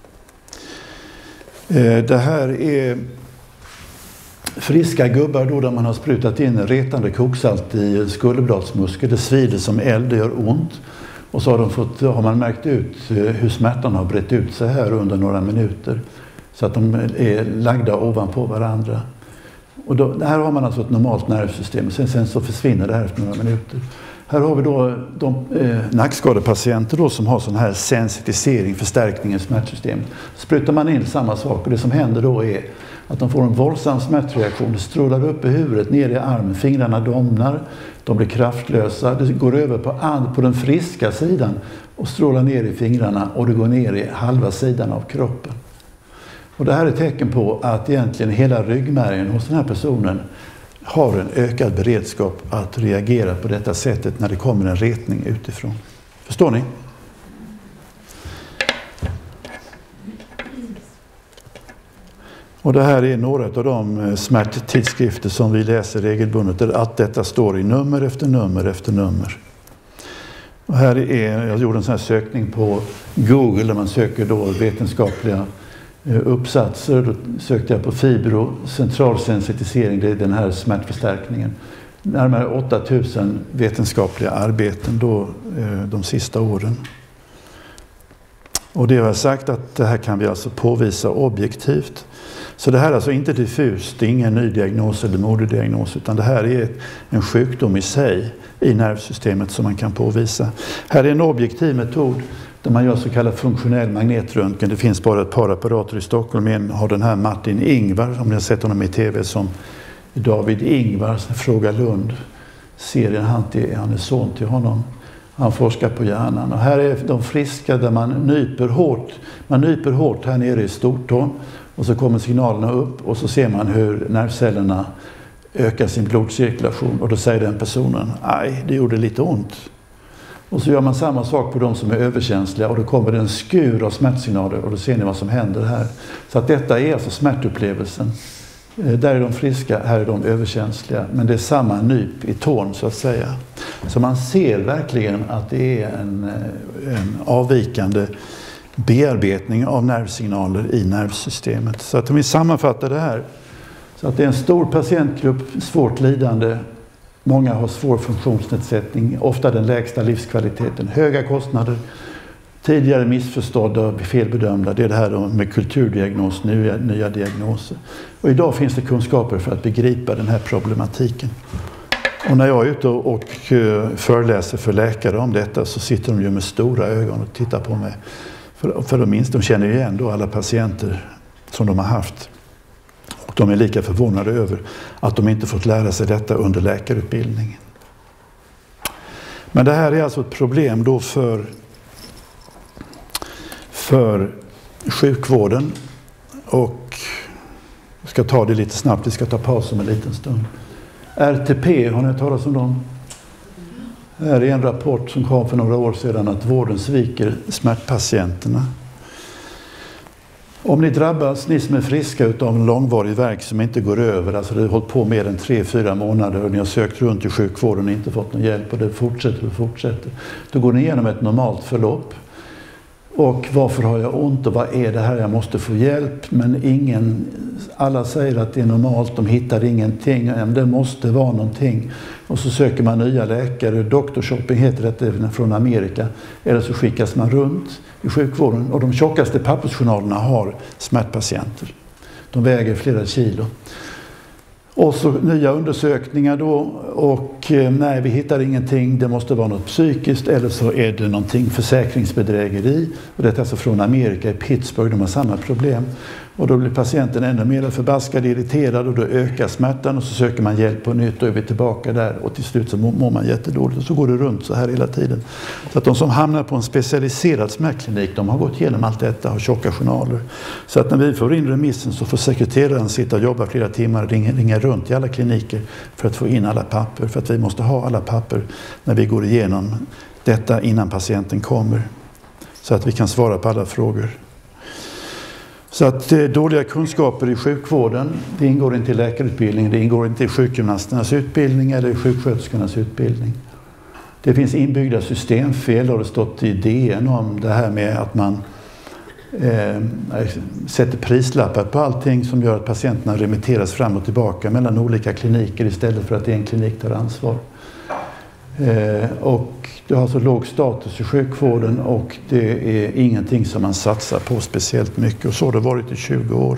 Eh, det här är friska gubbar då, där man har sprutat in retande koksalt i skulderbladsmuskel. Det svider som eld, det gör ont. Och så har, de fått, har man märkt ut hur smärtan har brett ut sig här under några minuter. Så att de är lagda ovanpå varandra. Och då, här har man alltså ett normalt nervsystem. Sen, sen så försvinner det här efter några minuter. Här har vi då de eh, nackskadepatienter då som har sån här sensitisering, förstärkning i smärtsystemet. Sprutar man in samma sak, och det som händer då är att de får en våldsam smärtreaktion. Det strålar upp i huvudet, ner i armen, fingrarna domnar, de blir kraftlösa. Det går över på, på den friska sidan och strålar ner i fingrarna, och det går ner i halva sidan av kroppen. Och det här är tecken på att egentligen hela ryggmärgen hos den här personen har en ökad beredskap att reagera på detta sättet när det kommer en retning utifrån. Förstår ni? Och det här är några av de smärttidskrifter som vi läser regelbundet, där allt detta står i nummer efter nummer efter nummer. Och här är, jag gjorde en sån här sökning på Google där man söker då vetenskapliga uppsatser. Då sökte jag på fibro, centralsensitisering, det är den här smärtförstärkningen. Närmare åtta tusen vetenskapliga arbeten då de sista åren. Och det har jag sagt att det här kan vi alltså påvisa objektivt. Så det här är alltså inte diffust, det är ingen ny diagnos eller moderdiagnos, utan det här är en sjukdom i sig i nervsystemet som man kan påvisa. Här är en objektiv metod där man gör så kallad funktionell magnetröntgen. Det finns bara ett par apparater i Stockholm. En har den här Martin Ingvar, om ni har sett honom i tv, som David Ingvar, Fråga Lund, serien, han, till, han är son till honom. Han forskar på hjärnan. Och här är de friska där man nyper hårt. Man nyper hårt här nere i stortån. Och så kommer signalerna upp och så ser man hur nervcellerna ökar sin blodcirkulation. Och då säger den personen, aj, det gjorde lite ont. Och så gör man samma sak på de som är överkänsliga och då kommer det en skur av smärtsignaler och då ser ni vad som händer här. Så att detta är alltså smärtupplevelsen. Där är de friska, här är de överkänsliga. Men det är samma nyp i tån så att säga. Så man ser verkligen att det är en, en avvikande bearbetning av nervsignaler i nervsystemet. Så att om vi sammanfattar det här. Så att det är en stor patientgrupp, svårt lidande. Många har svår funktionsnedsättning, ofta den lägsta livskvaliteten, höga kostnader, tidigare missförstådda och felbedömda. Det är det här med kulturdiagnos, nya, nya diagnoser. Och idag finns det kunskaper för att begripa den här problematiken. Och när jag är ute och, och föreläser för läkare om detta så sitter de ju med stora ögon och tittar på mig. För, för de minst, de känner ju igen då alla patienter som de har haft. Och de är lika förvånade över att de inte fått lära sig detta under läkarutbildningen. Men det här är alltså ett problem då för, för sjukvården. Och jag ska ta det lite snabbt, vi ska ta paus om en liten stund. R T P, har ni hört talas om dem? Det här är en rapport som kom för några år sedan att vården sviker smärtpatienterna. Om ni drabbas, ni som är friska utav en långvarig värk som inte går över, alltså det har hållit på mer än tre, fyra månader och ni har sökt runt i sjukvården och inte fått någon hjälp och det fortsätter och fortsätter. Då går ni igenom ett normalt förlopp. Och varför har jag ont och vad är det här, jag måste få hjälp, men ingen, alla säger att det är normalt, de hittar ingenting, det måste vara någonting. Och så söker man nya läkare, doktorshopping heter det från Amerika, eller så skickas man runt i sjukvården och de tjockaste pappersjournalerna har smärtpatienter. De väger flera kilo. Och så nya undersökningar då och nej, vi hittar ingenting, det måste vara något psykiskt eller så är det någonting försäkringsbedrägeri. Och det är alltså från Amerika, i Pittsburgh, de har samma problem. Och då blir patienten ännu mer förbaskad, irriterad och då ökar smärtan och så söker man hjälp på nytt och är vi tillbaka där och till slut så mår man jättedåligt och så går det runt så här hela tiden. Så att de som hamnar på en specialiserad smärtklinik, de har gått igenom allt detta och har tjocka journaler. Så att när vi får in remissen så får sekreteraren sitta och jobba flera timmar och ringa, ringa runt i alla kliniker för att få in alla papper, för att vi måste ha alla papper när vi går igenom detta innan patienten kommer. Så att vi kan svara på alla frågor. Så att eh, dåliga kunskaper i sjukvården, det ingår inte i läkarutbildning, det ingår inte i sjukgymnasternas utbildning eller i sjuksköterskornas utbildning. Det finns inbyggda systemfel, och det stått i D N om det här med att man eh, sätter prislappar på allting som gör att patienterna remitteras fram och tillbaka mellan olika kliniker istället för att en klinik tar ansvar. Eh, och det har alltså låg status i sjukvården och det är ingenting som man satsar på speciellt mycket och så har det varit i tjugo år.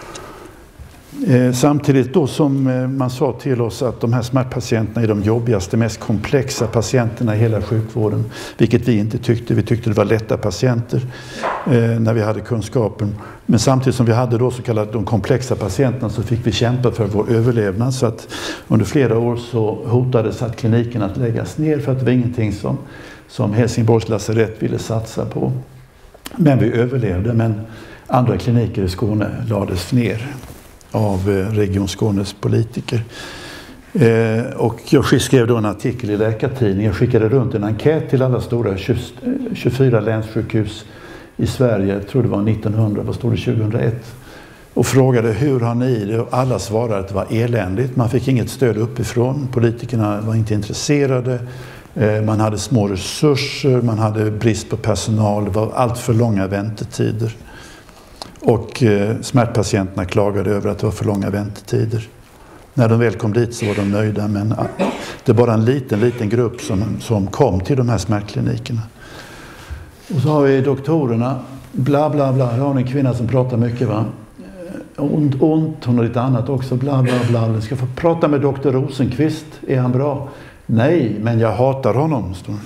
Eh, samtidigt då som eh, man sa till oss att de här smärtpatienterna är de jobbigaste, mest komplexa patienterna i hela sjukvården, vilket vi inte tyckte. Vi tyckte det var lätta patienter eh, när vi hade kunskapen. Men samtidigt som vi hade då så kallade de komplexa patienterna så fick vi kämpa för vår överlevnad. Så att under flera år så hotades att kliniken att läggas ner för att det var ingenting som, som Helsingborgs lasarett ville satsa på. Men vi överlevde, men andra kliniker i Skåne lades ner av Region Skånes politiker. Eh, och jag skrev då en artikel i Läkartidningen. Jag skickade runt en enkät till alla stora tjugofyra länssjukhus i Sverige, jag tror det var nittonhundra, vad stod det, tjugohundraett. Och frågade hur har ni det? Och alla svarade att det var eländigt. Man fick inget stöd uppifrån. Politikerna var inte intresserade. Eh, man hade små resurser, man hade brist på personal. Det var allt för långa väntetider. Och eh, smärtpatienterna klagade över att det var för långa väntetider. När de väl kom dit så var de nöjda, men ah, det är bara en liten, liten grupp som, som kom till de här smärtklinikerna. Och så har vi doktorerna, bla bla bla. Jag har en kvinna som pratar mycket, va? Ont, ont, hon har lite annat också, bla bla bla. Jag ska få prata med doktor Rosenqvist, är han bra? Nej, men jag hatar honom, står det.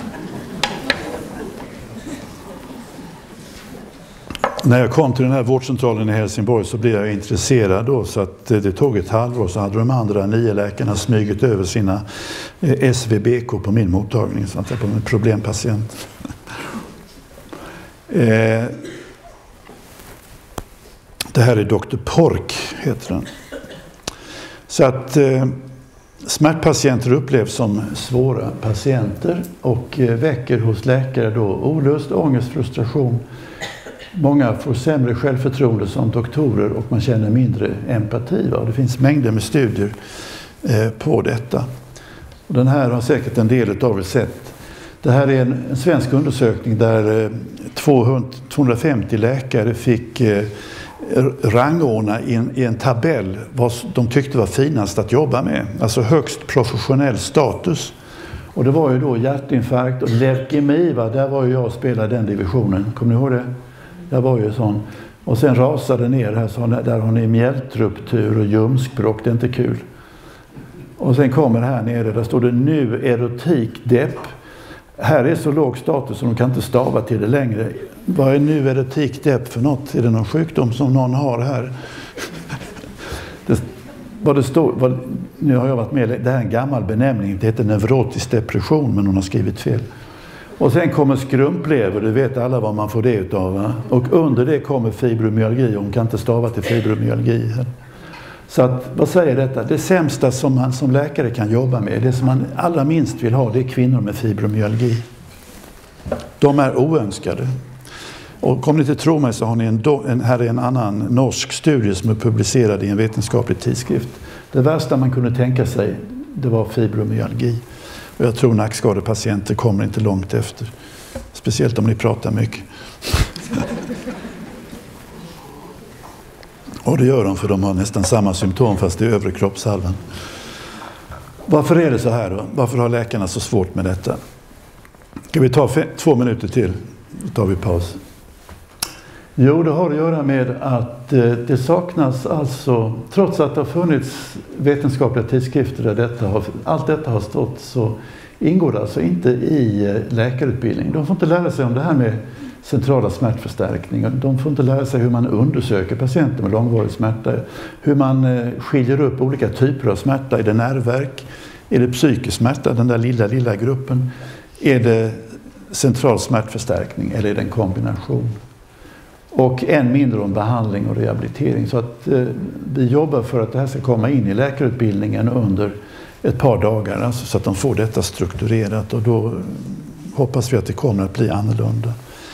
När jag kom till den här vårdcentralen i Helsingborg så blev jag intresserad då, så att det tog ett halvår så hade de andra nio läkarna smugit över sina S V B K på min mottagning, så att jag var en problempatient. eh, det här är doktor Pork, heter den. Så att eh, smärtpatienter upplevs som svåra patienter och eh, väcker hos läkare då olust, ångest, frustration. Många får sämre självförtroende som doktorer och man känner mindre empati. Va? Det finns mängder med studier eh, på detta. Och den här har säkert en del av er sett. Det här är en, en svensk undersökning där eh, tvåhundrafemtio läkare fick eh, rangordna i en, i en tabell vad de tyckte var finast att jobba med. Alltså högst professionell status. Och det var ju då hjärtinfarkt och leukemi. Va? Där var ju jag och spelade den divisionen. Kommer ni ihåg det? Det var ju sån. Och sen rasade ner här, så där har ni mjältruptur och ljumskbråck, det är inte kul. Och sen kommer här nere, där står det nu erotik depp. Här är så låg status som de kan inte stava till det längre. Vad är nu erotik depp för något? Är det någon sjukdom som någon har här? Det, vad det står, vad, nu har jag varit med, det här är en gammal benämning, det heter neurotisk depression, men hon har skrivit fel. Och sen kommer skrumplever, du vet alla vad man får det utav. Va? Och under det kommer fibromyalgi, och hon kan inte stava till fibromyalgi. Så att, vad säger detta? Det sämsta som man som läkare kan jobba med, det som man allra minst vill ha, det är kvinnor med fibromyalgi. De är oönskade. Och om ni inte tror mig så har ni en, do, en, här är en annan norsk studie som är publicerad i en vetenskaplig tidskrift. Det värsta man kunde tänka sig, det var fibromyalgi. Och jag tror nackskadepatienter kommer inte långt efter. Speciellt om ni pratar mycket. Och det gör de, för de har nästan samma symptom fast i övre kroppshalvan. Varför är det så här då? Varför har läkarna så svårt med detta? Ska vi ta fe- två minuter till? Då tar vi paus. Jo, det har att göra med att eh, det saknas alltså, trots att det har funnits vetenskapliga tidskrifter där detta har, allt detta har stått, så ingår det alltså inte i eh, läkarutbildning. De får inte lära sig om det här med centrala smärtförstärkningar. De får inte lära sig hur man undersöker patienter med långvarig smärta. Hur man eh, skiljer upp olika typer av smärta. Är det nervvärk? Är det psykisk smärta? Den där lilla, lilla gruppen. Är det central smärtförstärkning eller är det en kombination? Och än mindre om behandling och rehabilitering. Så att eh, vi jobbar för att det här ska komma in i läkarutbildningen under ett par dagar. Alltså så att de får detta strukturerat. Och då hoppas vi att det kommer att bli annorlunda.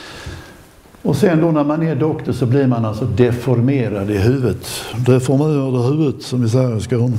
Och sen då när man är doktor så blir man alltså deformerad i huvudet. Deformerad i huvudet, som vi säger i Skåne.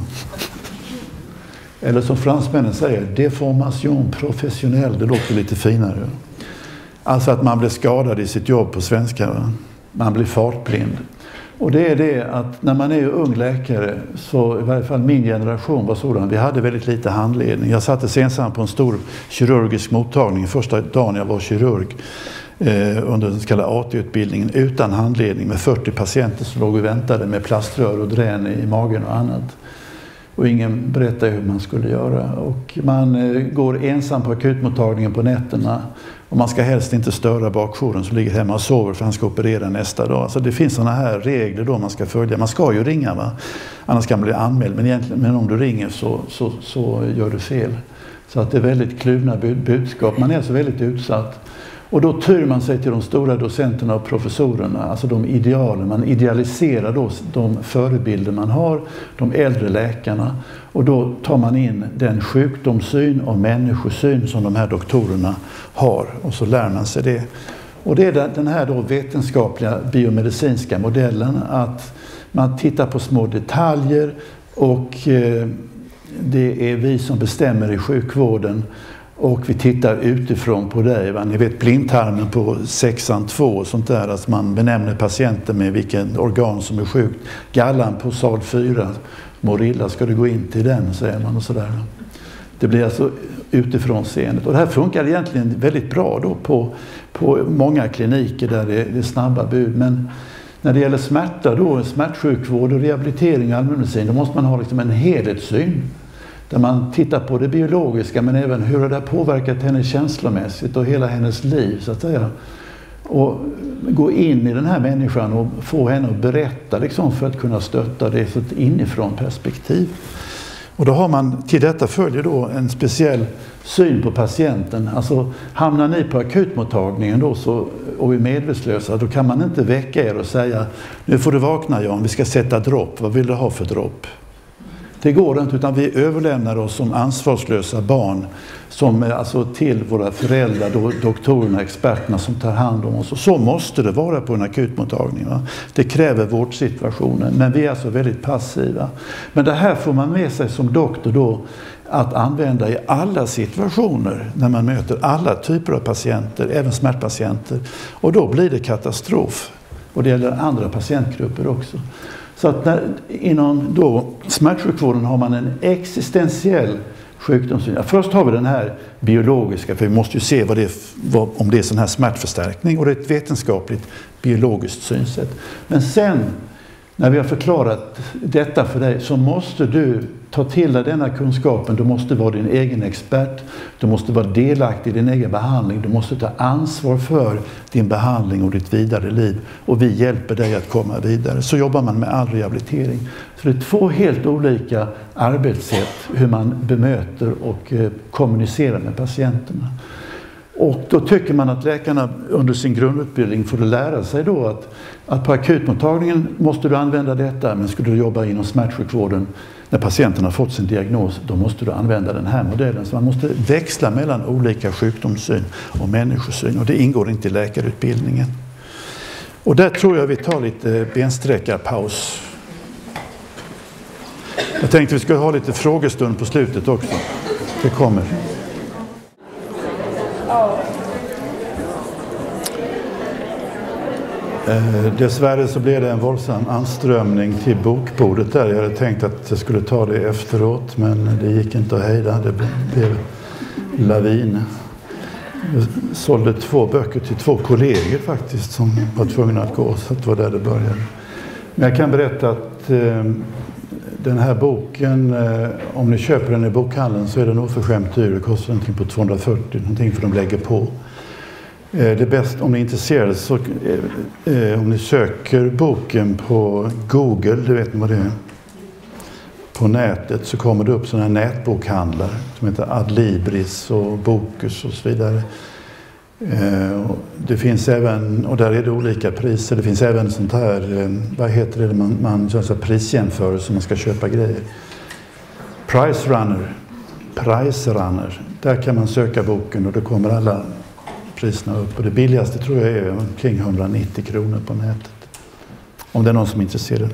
Eller som fransmännen säger, deformation professionell. Det låter lite finare. Alltså att man blir skadad i sitt jobb på svenska. Va? Man blir fartblind. Och det är det att när man är ung läkare, så i varje fall min generation var sådan, vi hade väldigt lite handledning. Jag satt ensam på en stor kirurgisk mottagning första dagen jag var kirurg eh, under den så kallade A T-utbildningen utan handledning med fyrtio patienter som låg och väntade med plaströr och drän i magen och annat. Och ingen berättade hur man skulle göra. Och man eh, går ensam på akutmottagningen på nätterna. Och man ska helst inte störa bakjouren som ligger hemma och sover för han ska operera nästa dag. Så det finns sådana här regler då man ska följa. Man ska ju ringa, va? Annars kan man bli anmäld. Men, egentligen, men om du ringer så, så, så gör du fel. Så att det är väldigt kluvna budskap. Man är så väldigt utsatt. Och då tyr man sig till de stora docenterna och professorerna. Alltså de idealen. Man idealiserar då de förebilder man har. De äldre läkarna. Och då tar man in den sjukdomssyn och människosyn som de här doktorerna har. Och så lär man sig det. Och det är den här då vetenskapliga biomedicinska modellen. Att man tittar på små detaljer. Och eh, det är vi som bestämmer i sjukvården. Och vi tittar utifrån på dig. Va? Ni vet blindtarmen på sexan två och sånt där. Att man benämner patienten med vilken organ som är sjukt. Gallan på sal fyra. Mår illa, ska du gå in till den, säger man och sådär. Det blir alltså utifrån seendet. Och det här funkar egentligen väldigt bra då på, på många kliniker där det är, det är snabba bud. Men när det gäller smärta då, smärtsjukvård och rehabilitering och allmänmedicin, då måste man ha liksom en helhetssyn. Där man tittar på det biologiska men även hur det har påverkat henne känslomässigt och hela hennes liv så att säga. Och gå in i den här människan och få henne att berätta liksom, för att kunna stötta det så ett inifrån perspektiv. Och då har man, till detta följer då en speciell syn på patienten. Alltså hamnar ni på akutmottagningen då så, och är medvetslösa, då kan man inte väcka er och säga nu får du vakna Jan, vi ska sätta dropp, vad vill du ha för dropp? Det går inte, utan vi överlämnar oss som ansvarslösa barn som, alltså till våra föräldrar, då, doktorerna, experterna som tar hand om oss. Och så måste det vara på en akutmottagning. Va? Det kräver vårdsituationen, men vi är alltså väldigt passiva. Men det här får man med sig som doktor då att använda i alla situationer när man möter alla typer av patienter, även smärtpatienter. Och då blir det katastrof. Och det gäller andra patientgrupper också. Så att när, inom då smärtsjukvården har man en existentiell sjukdomssyn. Ja, först har vi den här biologiska, för vi måste ju se vad det är, vad, om det är sån här smärtförstärkning, och det är ett vetenskapligt biologiskt synsätt. Men sen när vi har förklarat detta för dig så måste du ta till dig denna kunskapen. Du måste vara din egen expert. Du måste vara delaktig i din egen behandling. Du måste ta ansvar för din behandling och ditt vidare liv. Och vi hjälper dig att komma vidare. Så jobbar man med all rehabilitering. Så det är två helt olika arbetssätt hur man bemöter och eh, kommunicerar med patienterna. Och då tycker man att läkarna under sin grundutbildning får lära sig då att, att på akutmottagningen måste du använda detta, men skulle du jobba inom smärtsjukvården när patienten har fått sin diagnos, då måste du använda den här modellen. Så man måste växla mellan olika sjukdomssyn och människosyn, och det ingår inte i läkarutbildningen. Och där tror jag vi tar lite bensträckarpaus. Jag tänkte vi skulle ha lite frågestund på slutet också. Det kommer. Eh, dessvärre så blev det en våldsam anströmning till bokbordet där. Jag hade tänkt att jag skulle ta det efteråt, men det gick inte att hejda. Det blev lavin. Jag sålde två böcker till två kollegor faktiskt som var tvungna att gå, så det var där det började. Men jag kan berätta att eh, den här boken, eh, om ni köper den i bokhandeln så är den oförskämt dyr. Det kostar någonting på tvåhundrafyrtio, någonting för de lägger på. Det är bäst om ni är intresserade, så eh, om ni söker boken på Google, det vet ni vad det är, på nätet, så kommer det upp sådana här nätbokhandlar som heter Adlibris och Bokus och så vidare. Eh, och det finns även, och där är det olika priser, det finns även sånt här, eh, vad heter det, man, man gör så här prisjämförelse som man ska köpa grejer. Price Runner, Price Runner, där kan man söka boken och då kommer alla priserna upp, och det billigaste tror jag är omkring hundranittio kronor på nätet. Om det är någon som är intresserad.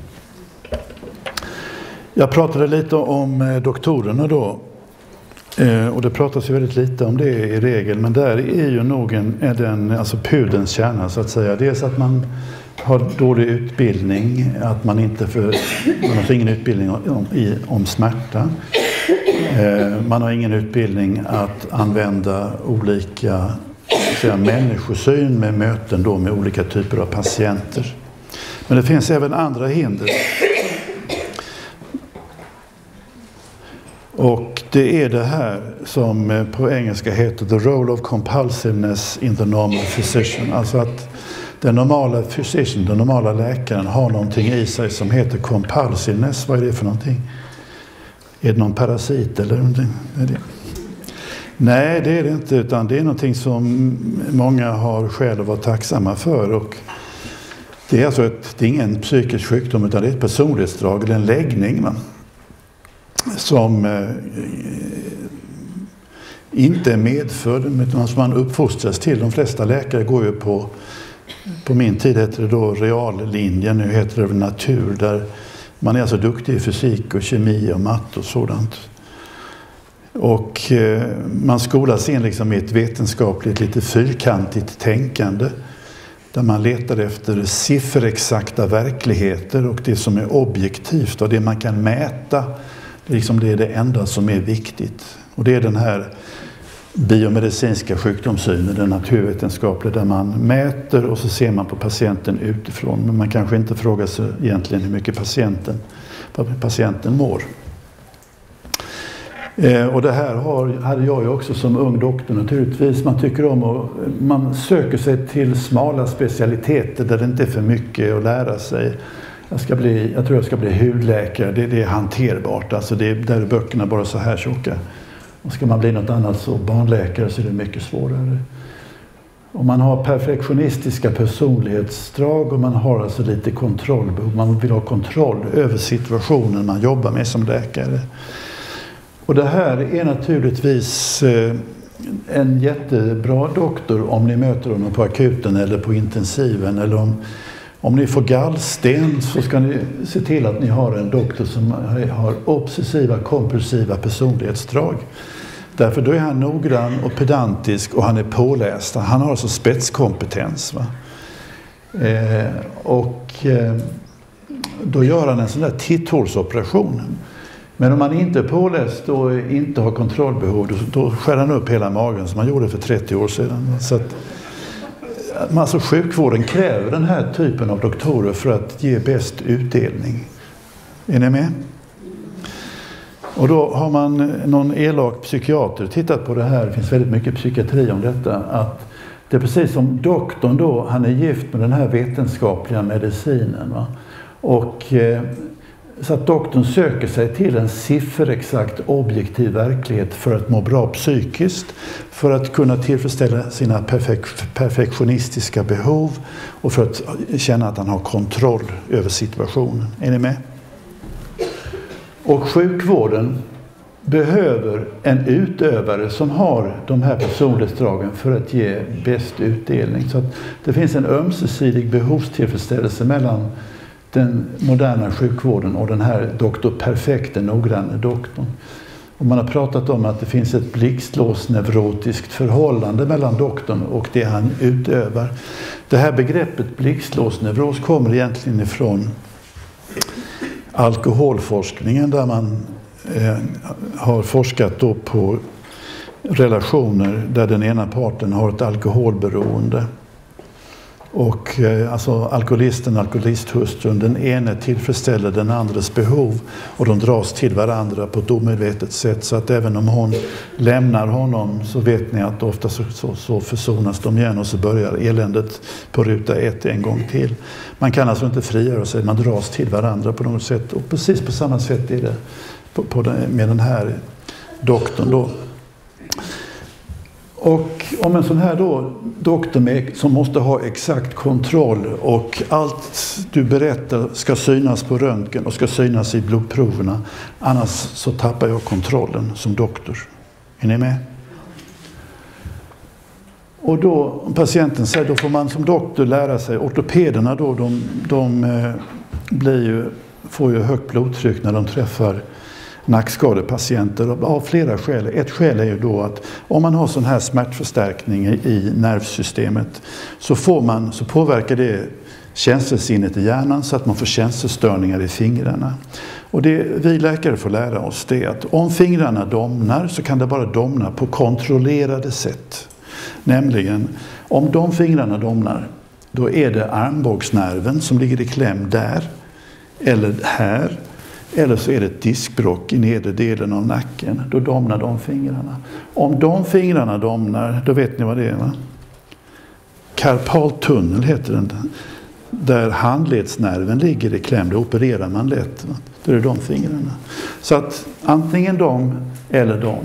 Jag pratade lite om doktorerna då. Och det pratas ju väldigt lite om det i regel, men där är ju nog en, är den, alltså pudelns kärna så att säga. Dels att man har dålig utbildning, att man inte för, man har ingen utbildning om, i, om smärta. Man har ingen utbildning att använda olika säga, människosyn med möten då med olika typer av patienter. Men det finns även andra hinder. Och det är det här som på engelska heter the role of compulsiveness in the normal physician. Alltså att den normala physician, den normala läkaren har någonting i sig som heter compulsiveness. Vad är det för någonting? Är det någon parasit eller någonting? Är det? Nej, det är det inte, utan det är någonting som många har skäl att vara tacksamma för. Och det är alltså ett, det är ingen psykisk sjukdom, utan det är ett personlighetsdrag eller en läggning, va? Som eh, inte är medfödd, utan som man uppfostras till. De flesta läkare går ju på, på min tid heter det då reallinjen, nu heter det natur, där man är alltså duktig i fysik och kemi och matte och sådant. Och eh, man skolas in liksom i ett vetenskapligt, lite fyrkantigt tänkande. Där man letar efter sifferexakta verkligheter och det som är objektivt och det man kan mäta. Liksom det är det enda som är viktigt. Och det är den här biomedicinska sjukdomssynen, den naturvetenskapliga, där man mäter och så ser man på patienten utifrån. Men man kanske inte frågar sig egentligen hur mycket patienten, patienten mår. Eh, och det här har, hade jag ju också som ung doktor naturligtvis. Man tycker om och man söker sig till smala specialiteter där det inte är för mycket att lära sig. Jag, ska bli, jag tror jag ska bli hudläkare, det, det är hanterbart. Alltså det, där är böckerna bara så här tjocka. Och ska man bli något annat så barnläkare så är det mycket svårare. Och man har perfektionistiska personlighetsdrag och man har alltså lite kontrollbehov. Man vill ha kontroll över situationen man jobbar med som läkare. Och det här är naturligtvis en jättebra doktor om ni möter honom på akuten eller på intensiven. Eller om, om ni får gallsten så ska ni se till att ni har en doktor som har obsessiva, kompulsiva personlighetsdrag. Därför då är han noggrann och pedantisk och han är påläst. Han har alltså spetskompetens. Va? Eh, och eh, då gör han en sån där titthålsoperation. Men om man inte är påläst och inte har kontrollbehov, då, då skär han upp hela magen som man gjorde för trettio år sedan. Så att, alltså sjukvården kräver den här typen av doktorer för att ge bäst utdelning. Är ni med? Och då har man någon elak psykiater tittat på det här. Det finns väldigt mycket psykiatri om detta. Att det är precis som doktorn då, han är gift med den här vetenskapliga medicinen. Va? Och eh, så att doktorn söker sig till en sifferexakt objektiv verklighet för att må bra psykiskt. För att kunna tillfredsställa sina perfek- perfektionistiska behov. Och för att känna att han har kontroll över situationen. Är ni med? Och sjukvården behöver en utövare som har de här personlighetsdragen för att ge bäst utdelning. Så att det finns en ömsesidig behovstillfredsställelse mellan den moderna sjukvården och den här doktor perfekte, noggranne doktorn. Och man har pratat om att det finns ett blixtlåsneurotiskt förhållande mellan doktorn och det han utövar. Det här begreppet blixtlåsneuros kommer egentligen ifrån alkoholforskningen där man eh, har forskat då på relationer där den ena parten har ett alkoholberoende. Och eh, alltså alkoholisten, alkoholisthustrun, den ene tillfredsställer den andres behov och de dras till varandra på ett omedvetet sätt. Så att även om hon lämnar honom så vet ni att ofta så, så, så försonas de igen och så börjar eländet på ruta ett en gång till. Man kan alltså inte frigöra sig, man dras till varandra på något sätt. Och precis på samma sätt är det på, på den, med den här doktorn då. Och om en sån här då, doktor med, som måste ha exakt kontroll och allt du berättar ska synas på röntgen och ska synas i blodproverna, annars så tappar jag kontrollen som doktor. Är ni med? Och då, om patienten säger, då får man som doktor lära sig, ortopederna då, de, de eh, blir ju, får ju högt blodtryck när de träffar nackskadepatienter av flera skäl. Ett skäl är ju då att om man har sån här smärtförstärkning i nervsystemet så, får man, så påverkar det känslosinnet i hjärnan så att man får känslostörningar i fingrarna. Och det vi läkare får lära oss det är att om fingrarna domnar så kan det bara domna på kontrollerade sätt. Nämligen om de fingrarna domnar då är det armbågsnerven som ligger i kläm där eller här. Eller så är det ett diskbråck i nedre delen av nacken. Då domnar de fingrarna. Om de fingrarna domnar, då vet ni vad det är, va? Karpaltunnel heter den. Där handledsnerven ligger i kläm. Då opererar man lätt. Va? Då är det de fingrarna. Så att antingen de eller de.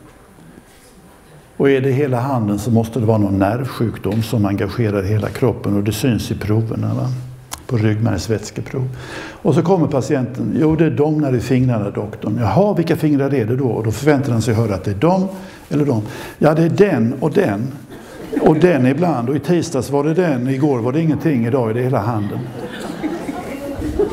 Och är det hela handen så måste det vara någon nervsjukdom som engagerar hela kroppen. Och det syns i proverna, va? På ryggmärgsvätskeprov. Och så kommer patienten, jo det domnar i fingrarna doktorn. Jaha, vilka fingrar är det då? Och då förväntar han sig höra att det är de eller de. Ja, det är den och den. Och den ibland. Och i tisdags var det den, igår var det ingenting, idag är det hela handen.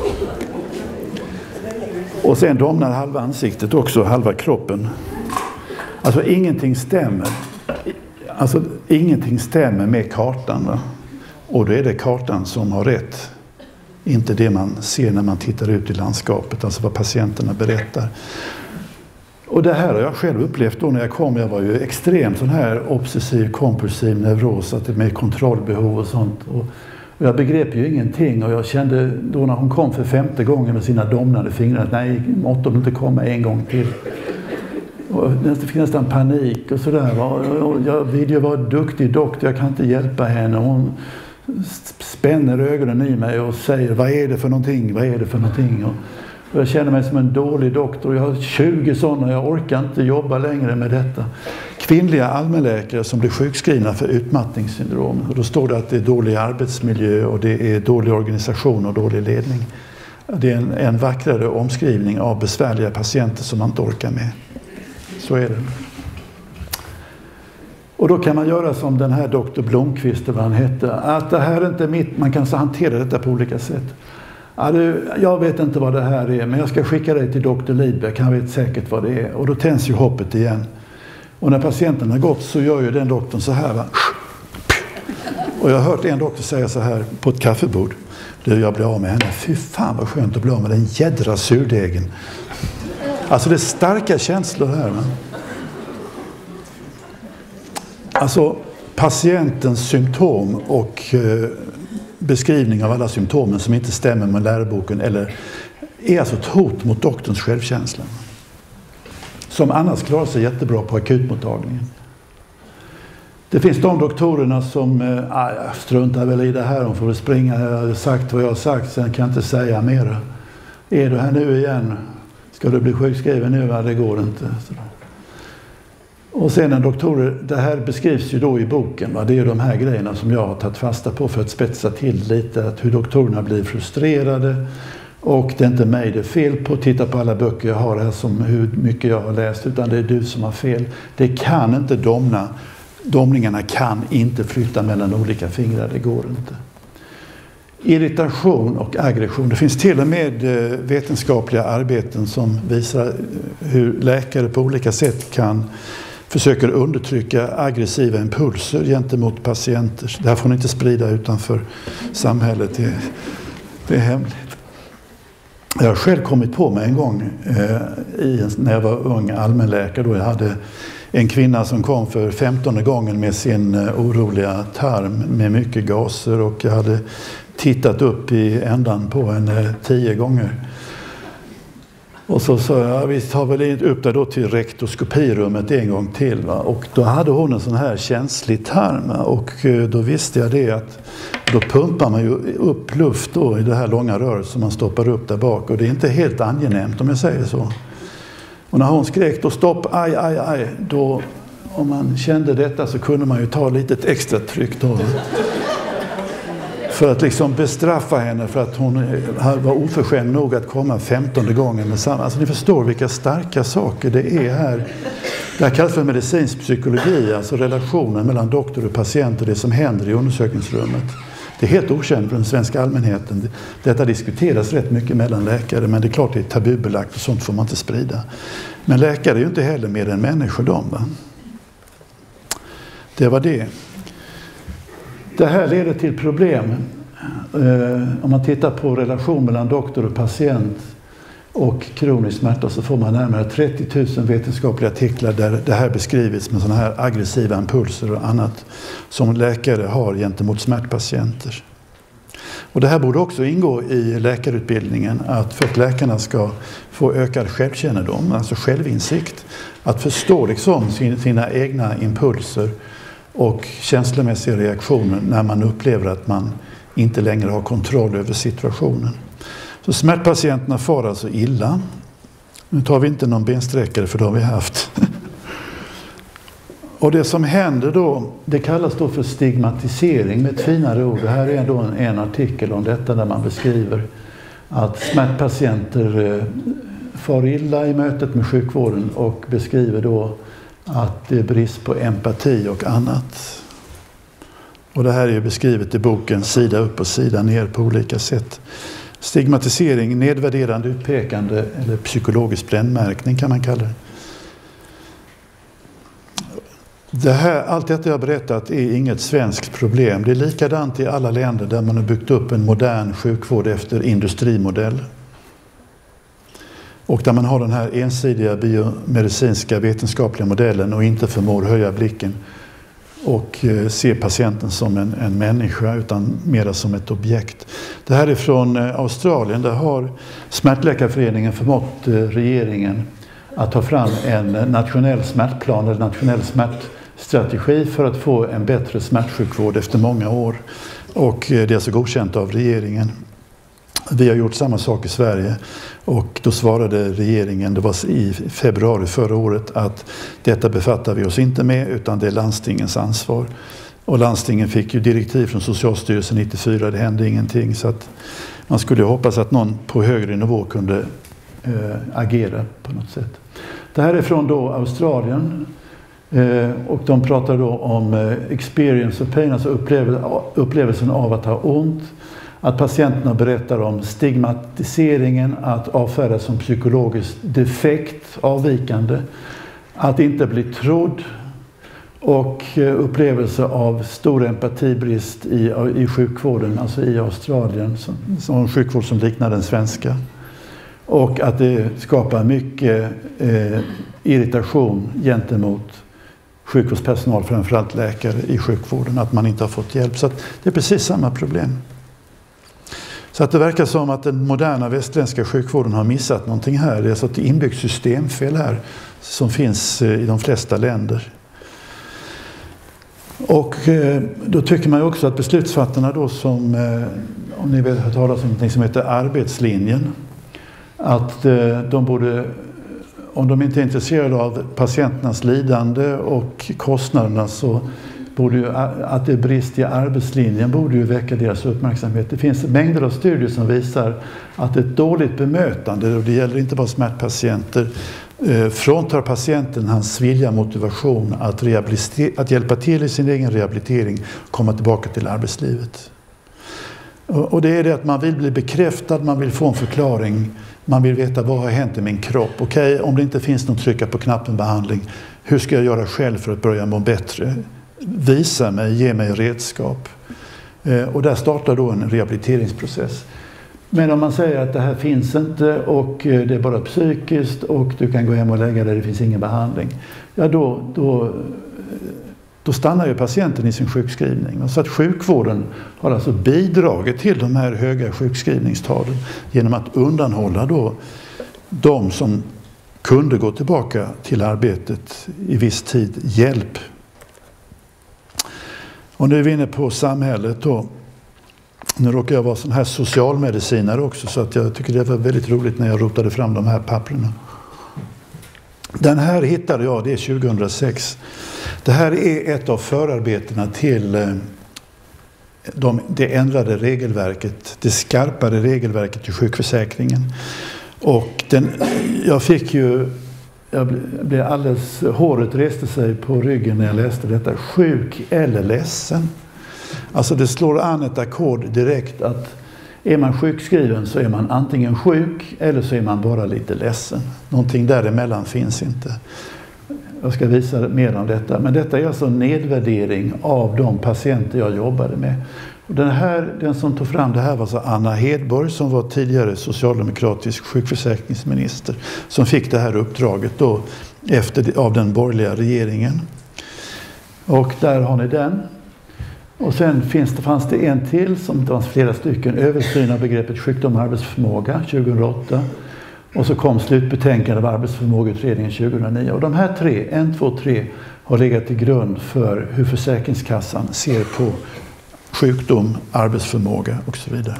Och sen domnar halva ansiktet också, halva kroppen. Alltså ingenting stämmer. Alltså ingenting stämmer med kartan. Va? Och då är det kartan som har rätt. Inte det man ser när man tittar ut i landskapet, alltså vad patienterna berättar. Och det här har jag själv upplevt då när jag kom. Jag var ju extremt sån här obsessiv, kompulsiv neuros, att det med kontrollbehov och sånt. Och jag begrep ju ingenting och jag kände då när hon kom för femte gången med sina domnade fingrar att nej, måtte hon inte komma en gång till. Och det finns nästan panik och sådär. Och jag vill ju vara duktig doktor, jag kan inte hjälpa henne. Hon spänner ögonen i mig och säger vad är det för någonting, vad är det för någonting. Och jag känner mig som en dålig doktor. Jag har tjugo sådana, jag orkar inte jobba längre med detta. Kvinnliga allmänläkare som blir sjukskrivna för utmattningssyndrom. Och då står det att det är dålig arbetsmiljö och det är dålig organisation och dålig ledning. Det är en, en vackrare omskrivning av besvärliga patienter som man inte orkar med. Så är det. Och då kan man göra som den här doktor Blomqvist, vad han hette. Att det här är inte mitt, man kan så hantera detta på olika sätt. Ja, du, jag vet inte vad det här är, men jag ska skicka dig till doktor Lidbeck, han vet säkert vad det är. Och då tänds ju hoppet igen. Och när patienten har gått så gör ju den doktorn så här. Va? Och jag har hört en doktor säga så här på ett kaffebord. Du, jag blir av med henne. Fy fan vad skönt att bli av med den jädra surdegen. Alltså det är starka känslor här. Va? Alltså patientens symptom och eh, beskrivning av alla symptomen som inte stämmer med läroboken eller är alltså ett hot mot doktorns självkänsla. Som annars klarar sig jättebra på akutmottagningen. Det finns de doktorerna som äh, struntar väl i det här, de får springa, jag har sagt vad jag har sagt, sen kan jag inte säga mer. Är du här nu igen? Ska du bli sjukskriven nu? Ja, det går inte. Och sen en doktorer, det här beskrivs ju då i boken, va? Det är ju de här grejerna som jag har tagit fasta på för att spetsa till lite, att hur doktorerna blir frustrerade. Och det är inte mig det är fel på. Titta på alla böcker jag har här som hur mycket jag har läst. Utan det är du som har fel. Det kan inte domna. Domningarna kan inte flytta mellan olika fingrar. Det går inte. Irritation och aggression. Det finns till och med vetenskapliga arbeten som visar hur läkare på olika sätt kan försöka undertrycka aggressiva impulser gentemot patienter. Det här får ni inte sprida utanför samhället. Det är, det är hemligt. Jag har själv kommit på mig en gång eh, i, när jag var ung allmänläkare. Då jag hade en kvinna som kom för femtonde gången med sin eh, oroliga tarm med mycket gaser. Och jag hade tittat upp i ändan på henne tio gånger. Och så sa jag, vi tar väl upp där då till rektoskopirummet en gång till. Va? Och då hade hon en sån här känslig tarm. Och eh, då visste jag det att då pumpar man ju upp luft då i det här långa röret som man stoppar upp där bak. Och det är inte helt angenämt om jag säger så. Och när hon skrek då stopp, aj, aj, aj. Då, om man kände detta så kunde man ju ta lite ett extra tryck då. För att liksom bestraffa henne för att hon var oförskämd nog att komma femtonde gången med samma. Alltså ni förstår vilka starka saker det är här. Det här kallas för medicinsk psykologi, alltså relationen mellan doktor och patient och det som händer i undersökningsrummet. Det är helt okänt för den svenska allmänheten. Detta diskuteras rätt mycket mellan läkare, men det är klart det är tabubelagt och sånt får man inte sprida. Men läkare är ju inte heller mer än människor de, va? Det var det. Det här leder till problem. Eh, om man tittar på relation mellan doktor och patient och kronisk smärta så får man närmare trettio tusen vetenskapliga artiklar där det här beskrivits med sådana här aggressiva impulser och annat som läkare har gentemot smärtpatienter. Och det här borde också ingå i läkarutbildningen, att för att läkarna ska få ökad självkännedom, alltså självinsikt, att förstå liksom sina egna impulser och känslomässiga reaktioner när man upplever att man inte längre har kontroll över situationen. Så smärtpatienterna far alltså illa. Nu tar vi inte någon bensträckare för det har vi haft. Och det som händer då, det kallas då för stigmatisering med ett finare ord. Det här är då en, en artikel om detta där man beskriver att smärtpatienter far illa i mötet med sjukvården och beskriver då att det är brist på empati och annat. Och det här är ju beskrivet i boken sida upp och sida ner på olika sätt. Stigmatisering, nedvärderande utpekande eller psykologisk brännmärkning kan man kalla det. Det här, allt detta jag berättat är inget svenskt problem. Det är likadant i alla länder där man har byggt upp en modern sjukvård efter industrimodell. Och där man har den här ensidiga biomedicinska vetenskapliga modellen och inte förmår höja blicken och se patienten som en, en människa utan mera som ett objekt. Det här är från Australien. Där har Smärtläkarföreningen förmått regeringen att ta fram en nationell smärtplan eller nationell smärtstrategi för att få en bättre smärtsjukvård efter många år. Och det är alltså godkänt av regeringen. Vi har gjort samma sak i Sverige och då svarade regeringen, det var i februari förra året, att detta befattar vi oss inte med utan det är landstingens ansvar. Och landstingen fick ju direktiv från Socialstyrelsen nittiofyra, det hände ingenting, så att man skulle hoppas att någon på högre nivå kunde eh, agera på något sätt. Det här är från då Australien eh, och de pratar då om eh, experience of pain, alltså upplevelsen av att ha ont. Att patienterna berättar om stigmatiseringen, att avfärdas som psykologiskt defekt, avvikande, att inte bli trodd och upplevelse av stor empatibrist i, i sjukvården, alltså i Australien, som, som en sjukvård som liknar den svenska. Och att det skapar mycket eh, irritation gentemot sjukvårdspersonal, framförallt läkare i sjukvården, att man inte har fått hjälp. Så att det är precis samma problem. Så att det verkar som att den moderna västländska sjukvården har missat någonting här. Det är alltså ett inbyggt systemfel här som finns i de flesta länder. Och då tycker man ju också att beslutsfattarna då som, om ni vet, har talat om någonting som heter arbetslinjen, att de borde, om de inte är intresserade av patienternas lidande och kostnaderna, så borde ju, att det är brist i arbetslinjen borde ju väcka deras uppmärksamhet. Det finns mängder av studier som visar att ett dåligt bemötande, och det gäller inte bara smärtpatienter, eh, fråntar patienten hans vilja, motivation att, att hjälpa till i sin egen rehabilitering och komma tillbaka till arbetslivet. Och, och det är det att man vill bli bekräftad, man vill få en förklaring, man vill veta vad har hänt i min kropp. Okej, om det inte finns någon trycka på knappen behandling, hur ska jag göra själv för att börja må bättre? Visa mig, ge mig redskap. Eh, och där startar då en rehabiliteringsprocess. Men om man säger att det här finns inte och det är bara psykiskt och du kan gå hem och lägga där det finns ingen behandling, ja då, då, då stannar ju patienten i sin sjukskrivning. Så att sjukvården har alltså bidragit till de här höga sjukskrivningstalen genom att undanhålla då de som kunde gå tillbaka till arbetet i viss tid hjälp. Och nu är vi inne på samhället då. Nu råkar jag vara sån här socialmedicinare också, så att jag tycker det var väldigt roligt när jag rotade fram de här papperna. Den här hittade jag, det är tjugohundrasex. Det här är ett av förarbetena till de, det ändrade regelverket, det skarpare regelverket i sjukförsäkringen. Och den, jag fick ju, jag blev alldeles, håret reste sig på ryggen när jag läste detta. Sjuk eller ledsen. Alltså det slår an ett ackord direkt att är man sjukskriven så är man antingen sjuk eller så är man bara lite ledsen. Någonting däremellan finns inte. Jag ska visa mer om detta. Men detta är alltså en nedvärdering av de patienter jag jobbade med. Och den, här, den som tog fram det här var så Anna Hedborg, som var tidigare socialdemokratisk sjukförsäkringsminister, som fick det här uppdraget då efter, av den borgerliga regeringen. Och där har ni den. Och sen finns det, fanns det en till som det fanns flera stycken, översyn av begreppet sjukdom och arbetsförmåga tjugohundraåtta. Och så kom slutbetänkandet av arbetsförmågeutredningen tjugohundranio. Och de här tre, en, två, tre, har legat till grund för hur Försäkringskassan ser på sjukdom, arbetsförmåga och så vidare.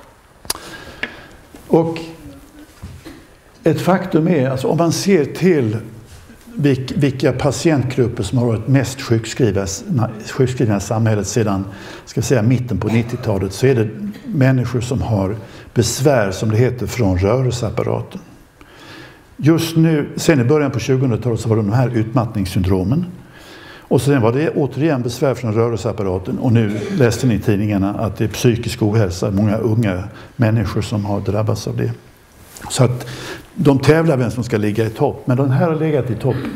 Och ett faktum är, alltså om man ser till vilka patientgrupper som har varit mest sjukskrivna, sjukskrivna i samhället sedan, ska vi säga, mitten på nittiotalet, så är det människor som har besvär, som det heter, från rörelseapparaten. Just nu, sen i början på tjugohundratalet, så var det de här utmattningssyndromen. Och sen var det återigen besvär från rörelseapparaten, och nu läste ni i tidningarna att det är psykisk ohälsa, många unga människor som har drabbats av det. Så att de tävlar vem som ska ligga i topp, men den här har legat i topp.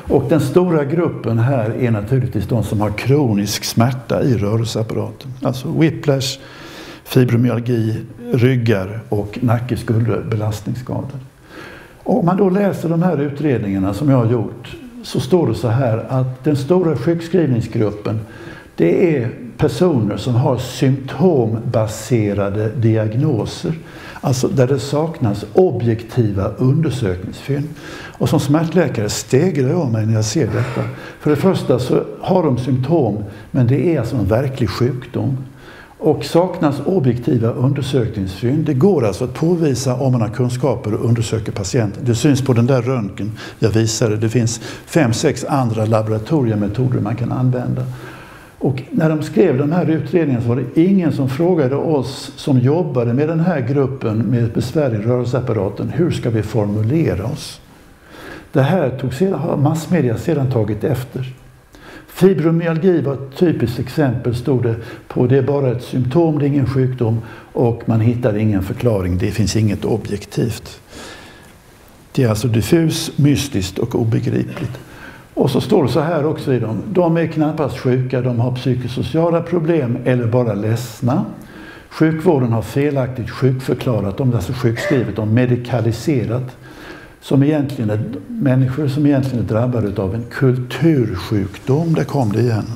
Och den stora gruppen här är naturligtvis de som har kronisk smärta i rörelseapparaten. Alltså whiplash, fibromyalgi, ryggar och nacke, skulder, belastningsskador. Och om man då läser de här utredningarna som jag har gjort, så står det så här att den stora sjukskrivningsgruppen, det är personer som har symptombaserade diagnoser. Alltså där det saknas objektiva undersökningsfynd. Och som smärtläkare stegrar jag mig när jag ser detta. För det första så har de symptom, men det är alltså en verklig sjukdom. Och saknas objektiva undersökningsfynd. Det går alltså att påvisa om man har kunskaper och undersöker patienten. Det syns på den där röntgen jag visade. Det finns fem, sex andra laboratoriemetoder man kan använda. Och när de skrev de här utredningarna så var det ingen som frågade oss som jobbade med den här gruppen med besvär i rörelseapparaten, hur ska vi formulera oss? Det här tog sedan, har massmedia sedan tagit efter. Fibromyalgi var ett typiskt exempel, stod det på. Det är bara ett symptom, det är ingen sjukdom och man hittar ingen förklaring, det finns inget objektivt. Det är alltså diffus, mystiskt och obegripligt. Och så står det så här också i dem. De är knappast sjuka, de har psykosociala problem eller bara ledsna. Sjukvården har felaktigt sjukförklarat dem, alltså sjukskrivit dem, medikaliserat. Som egentligen är människor som egentligen är drabbade av en kultursjukdom. Där kom det igen.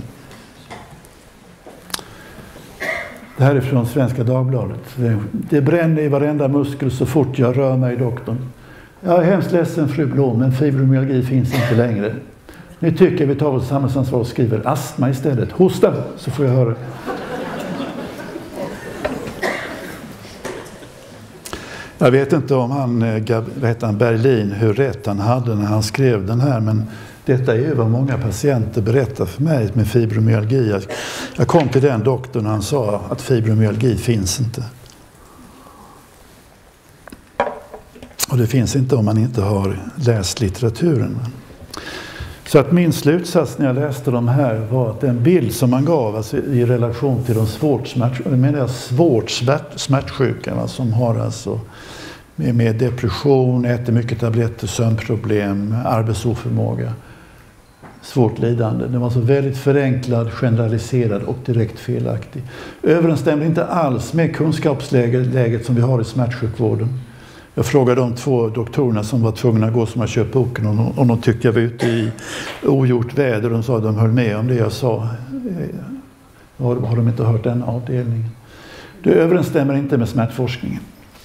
Det här är från Svenska Dagbladet. Det, det bränner i varenda muskel så fort jag rör mig, doktorn. Jag är hemskt ledsen, fru Blom, men fibromyalgi finns inte längre. Nu tycker vi tar vårt samhällsansvar och skriver astma istället. Hosta, så får jag höra. Jag vet inte om han, vad heter han, Berlin, hur rätt han hade när han skrev den här, men detta är ju vad många patienter berättar för mig med fibromyalgi. Jag, jag kom till den doktorn och han sa att fibromyalgi finns inte. Och det finns inte om man inte har läst litteraturen. Så att min slutsats när jag läste de här var att den bild som man gav, alltså i relation till de svårt, smärt, menar jag, svårt smärt, smärtsjuka, va, som har alltså med, med depression, äter mycket tabletter, sömnproblem, arbetsoförmåga, svårt lidande. Den var så väldigt förenklad, generaliserad och direkt felaktig. Överensstämde inte alls med kunskapsläget som vi har i smärtsjukvården. Jag frågade de två doktorerna som var tvungna att gå som har köpt boken om, om de tyckte jag var ute i ogjort väder. De sa att de höll med om det jag sa. Har, har de inte hört den avdelningen? Det överensstämmer inte med smärtforskningen.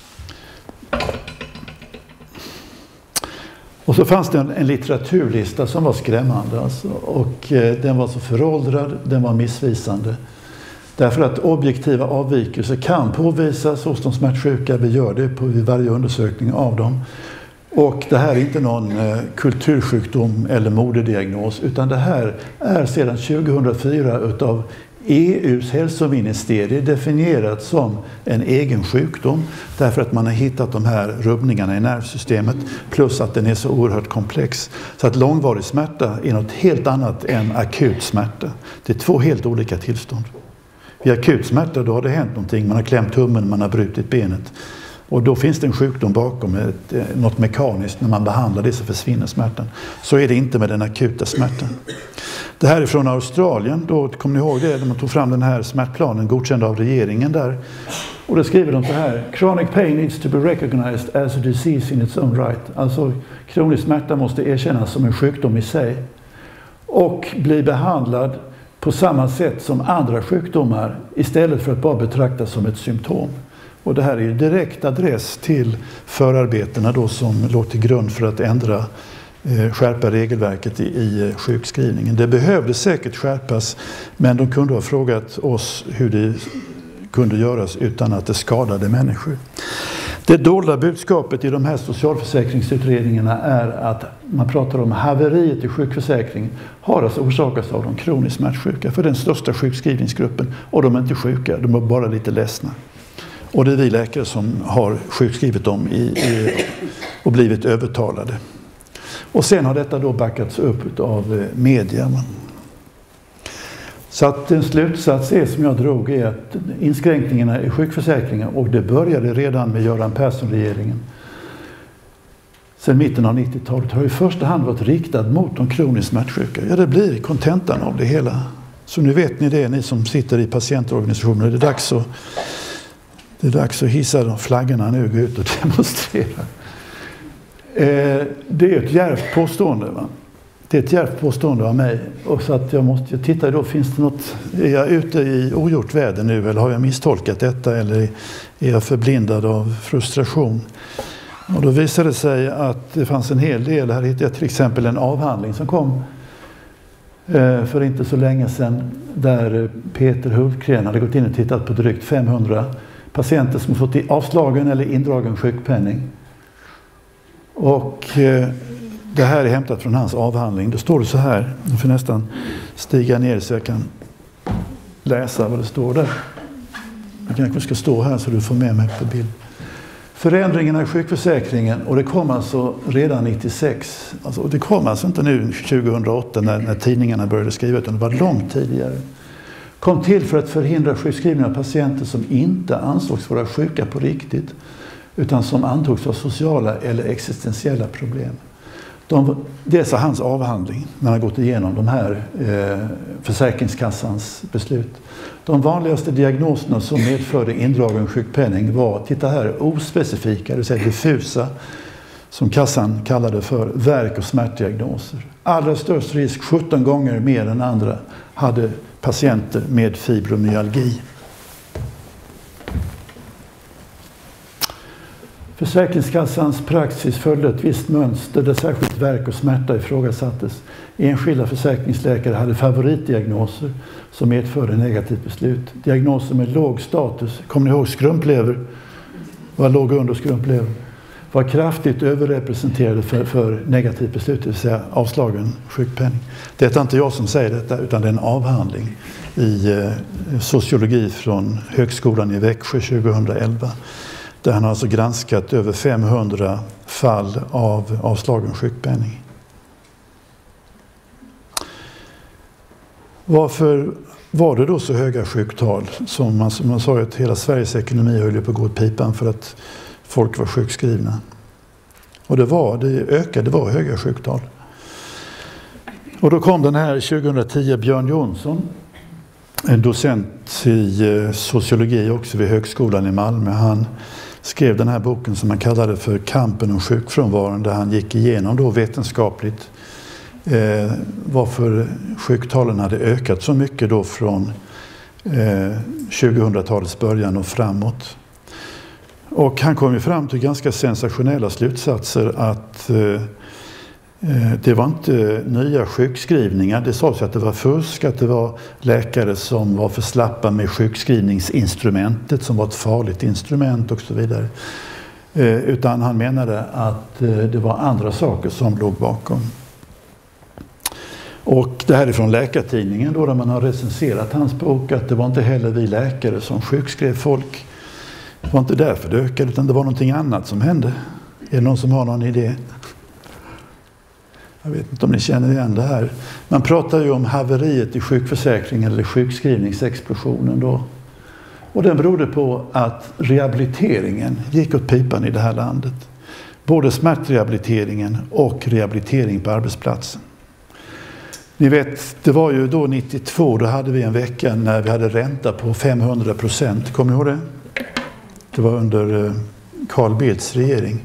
Och så fanns det en, en litteraturlista som var skrämmande. Alltså, och eh, den var så föråldrad, den var missvisande. Därför att objektiva avvikelser kan påvisas hos de smärtsjuka. Vi gör det på varje undersökning av dem. Och det här är inte någon eh, kultursjukdom eller modediagnos, utan det här är sedan tjugohundrafyra utav E U:s hälsoministerier definierat som en egen sjukdom. Därför att man har hittat de här rubbningarna i nervsystemet plus att den är så oerhört komplex. Så att långvarig smärta är något helt annat än akut smärta. Det är två helt olika tillstånd. Vid akut smärta då har det hänt någonting. Man har klämt tummen, man har brutit benet. Och då finns det en sjukdom bakom, ett, något mekaniskt. När man behandlar det så försvinner smärtan. Så är det inte med den akuta smärtan. Det här är från Australien. Då kommer ni ihåg det? När man tog fram den här smärtplanen godkänd av regeringen där. Och då skriver de så här. Chronic pain needs to be recognized as a disease in its own right. Alltså kronisk smärta måste erkännas som en sjukdom i sig. Och bli behandlad på samma sätt som andra sjukdomar istället för att bara betraktas som ett symptom. Och det här är ju direkt adress till förarbetena då som låg till grund för att ändra, eh, skärpa regelverket i, i sjukskrivningen. Det behövde säkert skärpas, men de kunde ha frågat oss hur det kunde göras utan att det skadade människor. Det dolda budskapet i de här socialförsäkringsutredningarna är att man pratar om haveriet i sjukförsäkring har alltså orsakats av de kroniskt smärtsjuka, för den största sjukskrivningsgruppen, och de är inte sjuka, de är bara lite ledsna. Och det är vi läkare som har sjukskrivit dem i, i, och blivit övertalade. Och sen har detta då backats upp av media. Så att en slutsats är, som jag drog, är att inskränkningarna i sjukförsäkringen, och det började redan med Göran Persson-regeringen, sedan mitten av nittiotalet har i första hand varit riktad mot de kroniskt smärtsjuka. Ja, det blir kontentan av det hela. Så nu vet ni det, ni som sitter i patientorganisationer. Det är dags att, det är dags att hissa de flaggorna nu och gå ut och demonstrera. Eh, det är ett djärvt påstående, va? Det är ett djärvt påstående av mig. Och så att jag måste titta då, finns det något, är jag ute i ogjort väder nu eller har jag misstolkat detta eller är jag förblindad av frustration? Och då visade det sig att det fanns en hel del. Här hittade jag till exempel en avhandling som kom för inte så länge sedan där Peter Hultgren hade gått in och tittat på drygt femhundra patienter som fått avslagen eller indragen sjukpenning. Och det här är hämtat från hans avhandling. Då står det så här, jag får nästan stiga ner så jag kan läsa vad det står där. Jag kanske ska stå här så du får med mig på bild. Förändringarna i sjukförsäkringen, och det kom alltså redan nittiosex, alltså, och det kom alltså inte nu tjugohundraåtta när, när tidningarna började skriva, utan det var långt tidigare, kom till för att förhindra sjukskrivning av patienter som inte ansågs vara sjuka på riktigt, utan som antogs ha sociala eller existentiella problem. De, det är så hans avhandling när han har gått igenom de här eh, Försäkringskassans beslut. De vanligaste diagnoserna som medförde indragen sjukpenning var, titta här, ospecifika, det vill säga diffusa, som kassan kallade för verk- och smärtdiagnoser. Allra störst risk, sjutton gånger mer än andra, hade patienter med fibromyalgi. Försäkringskassans praxis följde ett visst mönster där särskilt värk och smärta ifrågasattes. Enskilda försäkringsläkare hade favoritdiagnoser som medförde negativt beslut. Diagnoser med låg status, kommer ni ihåg skrumplever? Vad låg under skrumplever? Var kraftigt överrepresenterade för, för negativt beslut, det vill säga avslagen sjukpenning. Det är inte jag som säger detta, utan det är en avhandling i eh, sociologi från Högskolan i Växjö tjugohundraelva. Där han har alltså granskat över femhundra fall av avslagen sjukpenning. Varför var det då så höga sjuktal? Som man, som man sa, att hela Sveriges ekonomi höll på att gå åt pipan för att folk var sjukskrivna. Och det var, det ökade, det var höga sjuktal. Och då kom den här tjugohundratio Björn Jonsson, en docent i sociologi också vid Högskolan i Malmö. Han skrev den här boken som man kallade för Kampen om sjukfrånvaron, där han gick igenom då vetenskapligt eh, varför sjuktalen hade ökat så mycket då från eh, tjugohundratalets början och framåt. Och han kom ju fram till ganska sensationella slutsatser att eh, det var inte nya sjukskrivningar. Det sades att det var fusk, att det var läkare som var för slappa med sjukskrivningsinstrumentet som var ett farligt instrument och så vidare. Utan han menade att det var andra saker som låg bakom. Och det här är från Läkartidningen då, där man har recenserat hans bok, att det var inte heller vi läkare som sjukskrev folk. Det var inte därför det ökade, utan det var någonting annat som hände. Är det någon som har någon idé? Jag vet inte om ni känner igen det här. Man pratar ju om haveriet i sjukförsäkringen eller sjukskrivningsexplosionen då. Och den berodde på att rehabiliteringen gick åt pipan i det här landet. Både smärtrehabiliteringen och rehabilitering på arbetsplatsen. Ni vet, det var ju då nittiotvå, då hade vi en vecka när vi hade ränta på femhundra procent. Kommer ni ihåg det? Det var under Carl Bildts regering.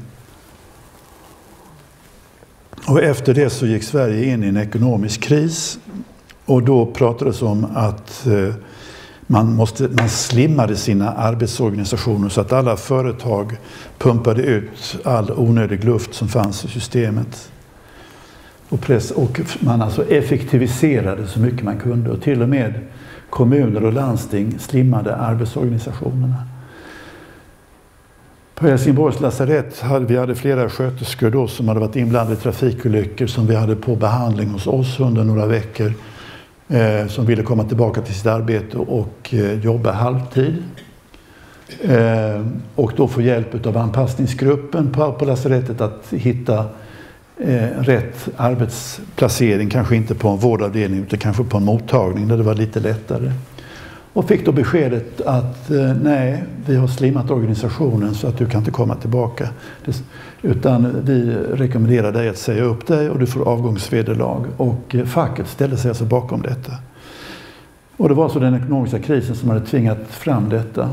Och efter det så gick Sverige in i en ekonomisk kris, och då pratades om att man, måste, man slimmade sina arbetsorganisationer så att alla företag pumpade ut all onödig luft som fanns i systemet. Och, press, och man alltså effektiviserade så mycket man kunde, och till och med kommuner och landsting slimmade arbetsorganisationerna. På Helsingborgs lasarett hade vi hade flera sköterskor då som hade varit inblandade i trafikolyckor som vi hade på behandling hos oss under några veckor, eh, som ville komma tillbaka till sitt arbete och eh, jobba halvtid. Eh, och då få hjälp av anpassningsgruppen på, på lasarettet att hitta eh, rätt arbetsplacering, kanske inte på en vårdavdelning utan kanske på en mottagning där det var lite lättare. Och fick då beskedet att eh, nej, vi har slimmat organisationen så att du kan inte komma tillbaka. Det, utan vi rekommenderar dig att säga upp dig och du får avgångsvederlag. Och eh, facket ställde sig alltså bakom detta. Och det var så den ekonomiska krisen som hade tvingat fram detta.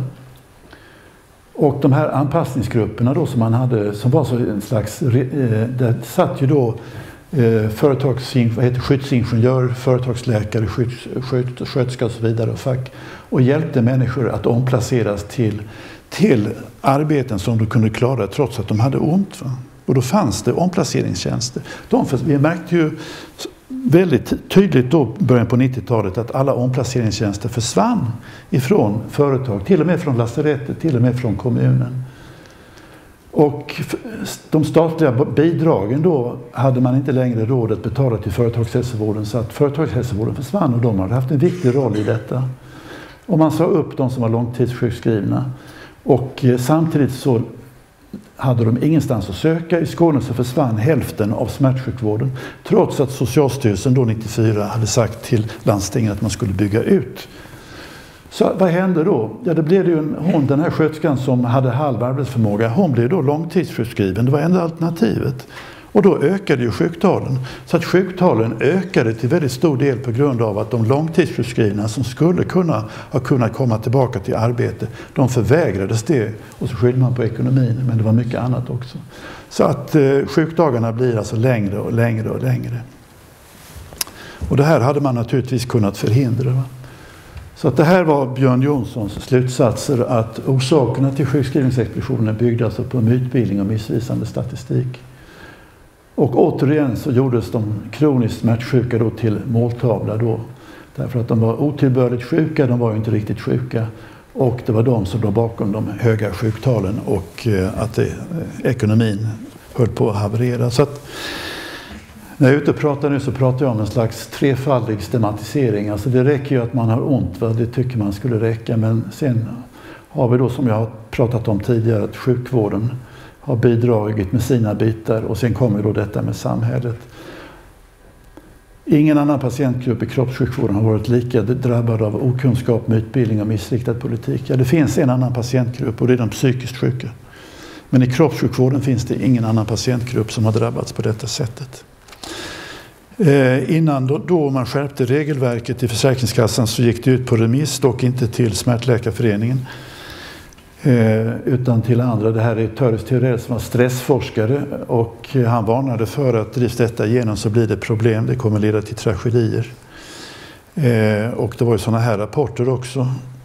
Och de här anpassningsgrupperna då som man hade, som var så en slags, eh, där satt ju då eh, företagsin, vad heter, skyddsingenjör, företagsläkare, skydds, sköt, sköterska och så vidare och fack. Och hjälpte människor att omplaceras till, till arbeten som de kunde klara trots att de hade ont. Va? Och då fanns det omplaceringstjänster. De, vi märkte ju väldigt tydligt då början på nittiotalet att alla omplaceringstjänster försvann ifrån företag, till och med från lasarettet, till och med från kommunen. Och de statliga bidragen då hade man inte längre råd att betala till företagshälsovården, så att företagshälsovården försvann och de hade haft en viktig roll i detta. Och man sa upp de som var långtidssjukskrivna och samtidigt så hade de ingenstans att söka. I Skåne så försvann hälften av smärtsjukvården trots att Socialstyrelsen då nittiofyra hade sagt till landstingen att man skulle bygga ut. Så vad hände då? Ja, det blev ju en, hon, den här sköterskan som hade halv arbetsförmåga, hon blev då långtidssjukskriven. Det var enda alternativet. Och då ökade ju sjuktalen. Så att sjuktalen ökade till väldigt stor del på grund av att de långtidssjukskrivna som skulle kunna ha kunnat komma tillbaka till arbete, de förvägrades det. Och så skyllde man på ekonomin, men det var mycket annat också. Så att eh, sjukdagarna blir alltså längre och längre och längre. Och det här hade man naturligtvis kunnat förhindra. Va? Så att det här var Björn Jonssons slutsatser, att orsakerna till sjukskrivningsexplosionen byggde alltså på mytbildning och missvisande statistik. Och återigen så gjordes de kroniskt smärtsjuka då till måltavla då. Därför att de var otillbörligt sjuka, de var ju inte riktigt sjuka. Och det var de som låg bakom de höga sjuktalen och att det, ekonomin höll på att haverera. Så att när jag är ute och pratar nu så pratar jag om en slags trefaldig stigmatisering. Alltså det räcker ju att man har ont, va? Det tycker man skulle räcka. Men sen har vi då, som jag har pratat om tidigare, att sjukvården har bidragit med sina bitar och sen kommer då detta med samhället. Ingen annan patientgrupp i kroppssjukvården har varit lika drabbad av okunskap, mytbildning och missriktad politik. Ja, det finns en annan patientgrupp och det är de psykiskt sjuka. Men i kroppssjukvården finns det ingen annan patientgrupp som har drabbats på detta sättet. Eh, innan då, då man skärpte regelverket i Försäkringskassan så gick det ut på remiss, dock inte till Smärtläkarföreningen. Eh, utan till andra. Det här är Töres Theorell som var stressforskare och han varnade för att drivs detta igenom så blir det problem, det kommer leda till tragedier. Eh, och det var ju sådana här rapporter också.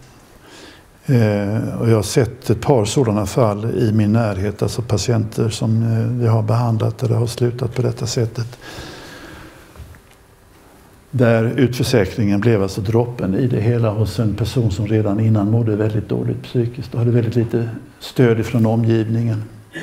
Eh, och jag har sett ett par sådana fall i min närhet, alltså patienter som eh, vi har behandlat där det har slutat på detta sättet. Där utförsäkringen blev alltså droppen i det hela hos en person som redan innan mådde väldigt dåligt psykiskt och hade väldigt lite stöd från omgivningen.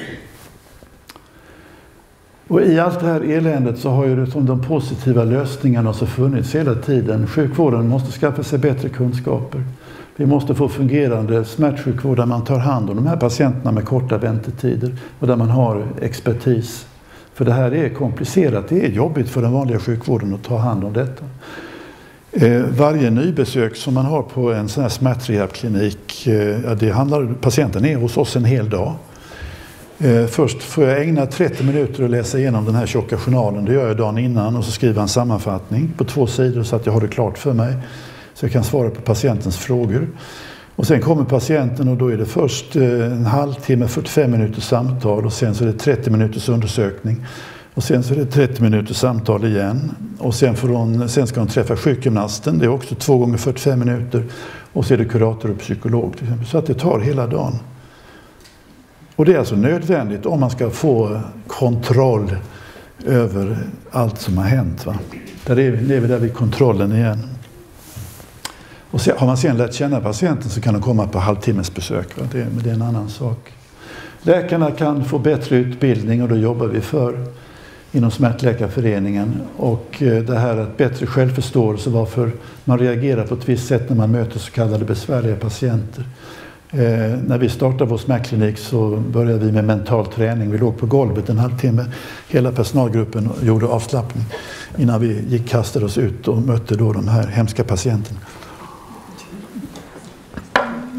Och i allt det här eländet så har ju det som de positiva lösningarna så funnits hela tiden. Sjukvården måste skaffa sig bättre kunskaper. Vi måste få fungerande smärtsjukvård där man tar hand om de här patienterna med korta väntetider och där man har expertis. För det här är komplicerat, det är jobbigt för den vanliga sjukvården att ta hand om detta. Eh, varje nybesök som man har på en sån här smärtrehabklinik, eh, det handlar, patienten är hos oss en hel dag. Eh, först får jag ägna trettio minuter att läsa igenom den här tjocka journalen, det gör jag dagen innan, och så skriver en sammanfattning på två sidor så att jag har det klart för mig. Så jag kan svara på patientens frågor. Och sen kommer patienten och då är det först en halvtimme, fyrtiofem minuters samtal och sen så är det trettio minuters undersökning. Och sen så är det trettio minuters samtal igen. Och sen, får hon, sen ska hon träffa sjukgymnasten, det är också två gånger fyrtiofem minuter. Och så är det kurator och psykolog till exempel. Så att det tar hela dagen. Och det är alltså nödvändigt om man ska få kontroll över allt som har hänt. Va? Där är, det är vi där vid kontrollen igen. Och så, har man sen lärt känna patienten så kan de komma på halvtimmesbesök. Va? Det, det är en annan sak. Läkarna kan få bättre utbildning och då jobbar vi för inom Smärtläkarföreningen. Och det här att bättre självförståelse varför man reagerar på ett visst sätt när man möter så kallade besvärliga patienter. Eh, när vi startade vår smärtklinik så började vi med mental träning. Vi låg på golvet en halvtimme. Hela personalgruppen gjorde avslappning innan vi gick kastade oss ut och mötte då de här hemska patienterna.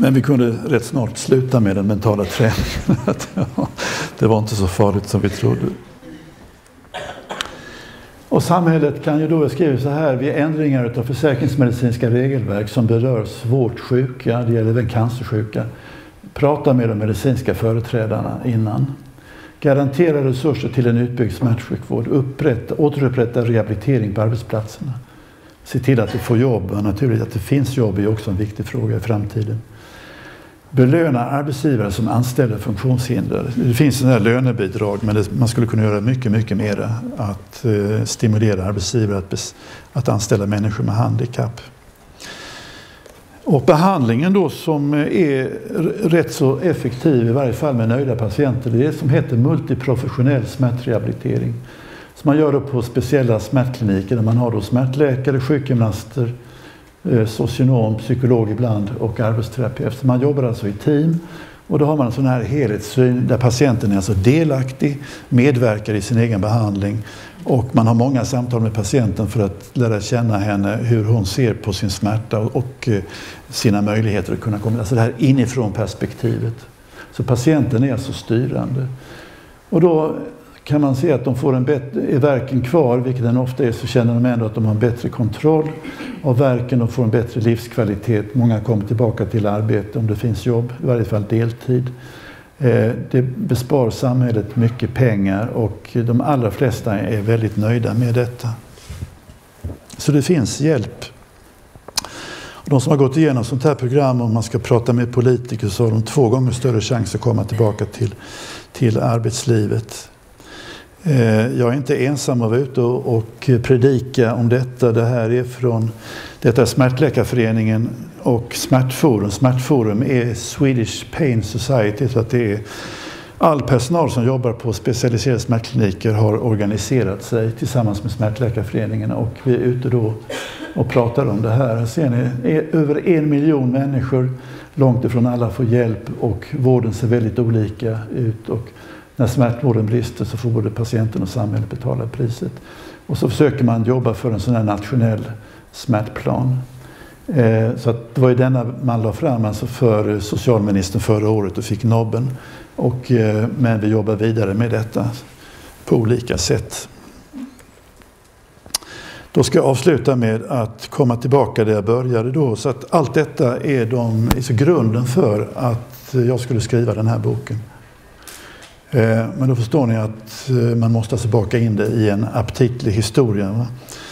Men vi kunde rätt snart sluta med den mentala träningen. Det var inte så farligt som vi trodde. Och samhället kan ju då skriva så här: vid ändringar av försäkringsmedicinska regelverk som berör svårt sjuka, det gäller även cancersjuka, prata med de medicinska företrädarna innan. Garantera resurser till en utbyggd smärtsjukvård, upprätta, återupprätta rehabilitering på arbetsplatserna. Se till att du får jobb, och naturligt att det finns jobb är också en viktig fråga i framtiden. Belöna arbetsgivare som anställer funktionshindrade. Det finns sådana här lönebidrag, men det, man skulle kunna göra mycket, mycket mer att eh, stimulera arbetsgivare att, att anställa människor med handikapp. Och behandlingen då som är rätt så effektiv, i varje fall med nöjda patienter, det är det som heter multiprofessionell smärtrehabilitering. Som man gör då på speciella smärtkliniker där man har då smärtläkare, sjukgymnaster, socionom, psykolog ibland och arbetsterapeut. Man jobbar alltså i team, och då har man en sån här helhetssyn där patienten är alltså delaktig, medverkar i sin egen behandling, och man har många samtal med patienten för att lära känna henne, hur hon ser på sin smärta och sina möjligheter att kunna komma. Alltså det här inifrån perspektivet. Så patienten är alltså styrande. Och då kan man se att de får en bättre, är verken kvar, vilket den ofta är, så känner de ändå att de har bättre kontroll av verken och får en bättre livskvalitet. Många kommer tillbaka till arbete om det finns jobb, i varje fall deltid. Det bespar samhället mycket pengar, och de allra flesta är väldigt nöjda med detta. Så det finns hjälp. De som har gått igenom sånt här program, om man ska prata med politiker, så har de två gånger större chans att komma tillbaka till, till arbetslivet. Jag är inte ensam av att vara ute och predika om detta. Det här är från detta är Smärtläkarföreningen och Smärtforum. Smärtforum är Swedish Pain Society, så att det är all personal som jobbar på specialiserade smärtkliniker har organiserat sig tillsammans med Smärtläkarföreningen, och vi är ute då och pratar om det här. Här ser ni, över en miljon människor, långt ifrån alla får hjälp, och vården ser väldigt olika ut, och när smärtvården brister så får både patienten och samhället betala priset. Och så försöker man jobba för en sån här nationell smärtplan. Eh, så att det var ju denna man la fram alltså för socialministern förra året och fick nobben. Och, eh, men vi jobbar vidare med detta på olika sätt. Då ska jag avsluta med att komma tillbaka där jag började då. Så att allt detta är, de, är så grunden för att jag skulle skriva den här boken. Men då förstår ni att man måste alltså baka in det i en aptitlig historia. Va?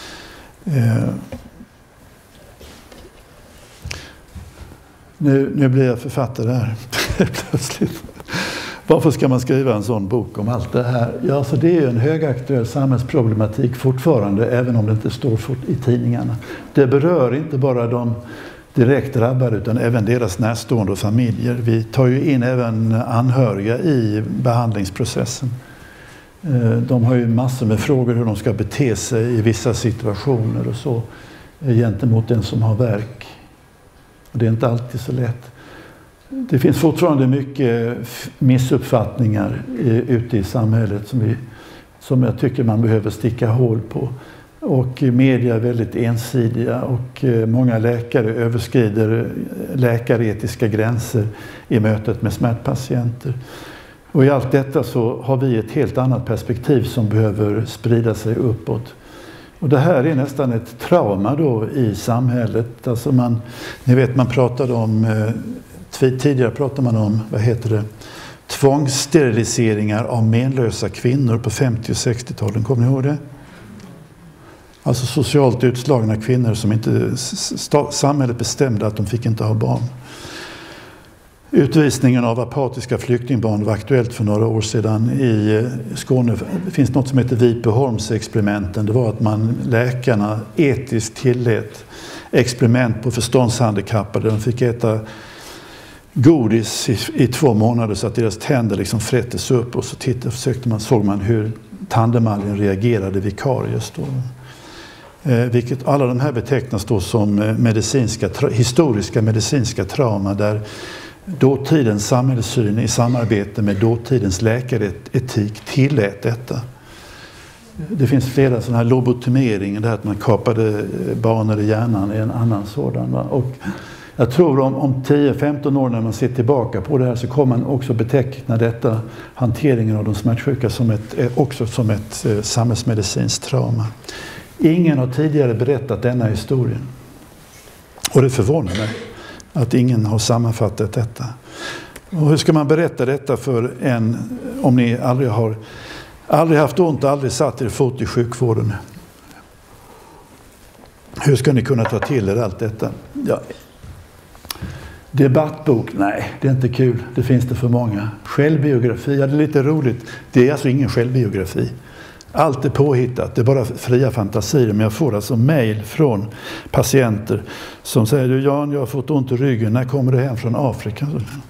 Nu, nu blir jag författare här plötsligt. Varför ska man skriva en sån bok om allt det här? Ja, så det är ju en högaktuell samhällsproblematik fortfarande, även om det inte står i tidningarna. Det berör inte bara de direkt drabbade utan även deras närstående och familjer. Vi tar ju in även anhöriga i behandlingsprocessen. De har ju massor med frågor hur de ska bete sig i vissa situationer och så gentemot den som har värk. Och det är inte alltid så lätt. Det finns fortfarande mycket missuppfattningar ute i samhället som, vi, som jag tycker man behöver sticka hål på. Och media är väldigt ensidiga, och många läkare överskrider läkaretiska gränser i mötet med smärtpatienter. Och i allt detta så har vi ett helt annat perspektiv som behöver sprida sig uppåt. Och det här är nästan ett trauma då i samhället. Alltså man, ni vet, man pratade om, tidigare pratade man om, vad heter det, tvångssteriliseringar av menlösa kvinnor på femtio- och sextio-talen. Kommer ni ihåg det? Alltså socialt utslagna kvinnor som inte samhället bestämde att de fick inte ha barn. Utvisningen av apatiska flyktingbarn var aktuellt för några år sedan. I Skåne det finns något som heter Vipeholmsexperimenten. Det var att man, läkarna etiskt tillät experiment på förståndshandikappade. De fick äta godis i, i två månader så att deras tänder liksom frättes upp, och så tittade, försökte man, såg man hur tandemaljen reagerade vid karies då. Eh, vilket alla de här betecknas då som medicinska, tra, historiska medicinska trauma, där dåtidens samhällssyn i samarbete med dåtidens läkaretik tillät detta. Det finns flera sådana här lobotomeringar, där att man kapade banor i hjärnan, är en annan sådan. Va? Och Jag tror om, om tio femton år när man ser tillbaka på det här så kommer man också beteckna detta, hanteringen av de smärtsjuka, som ett, också som ett eh, samhällsmedicinskt trauma. Ingen har tidigare berättat denna historien. Och det förvånar mig att ingen har sammanfattat detta. Och hur ska man berätta detta för en, om ni aldrig har aldrig haft ont, aldrig satt er fot i sjukvården? Hur ska ni kunna ta till er allt detta? Ja. Debattbok? Nej, det är inte kul. Det finns det för många. Självbiografi? Ja, det är lite roligt. Det är alltså ingen självbiografi. Allt är påhittat. Det är bara fria fantasier. Men jag får alltså mejl från patienter som säger: du Jan, jag har fått ont i ryggen. När kommer du hem från Afrika?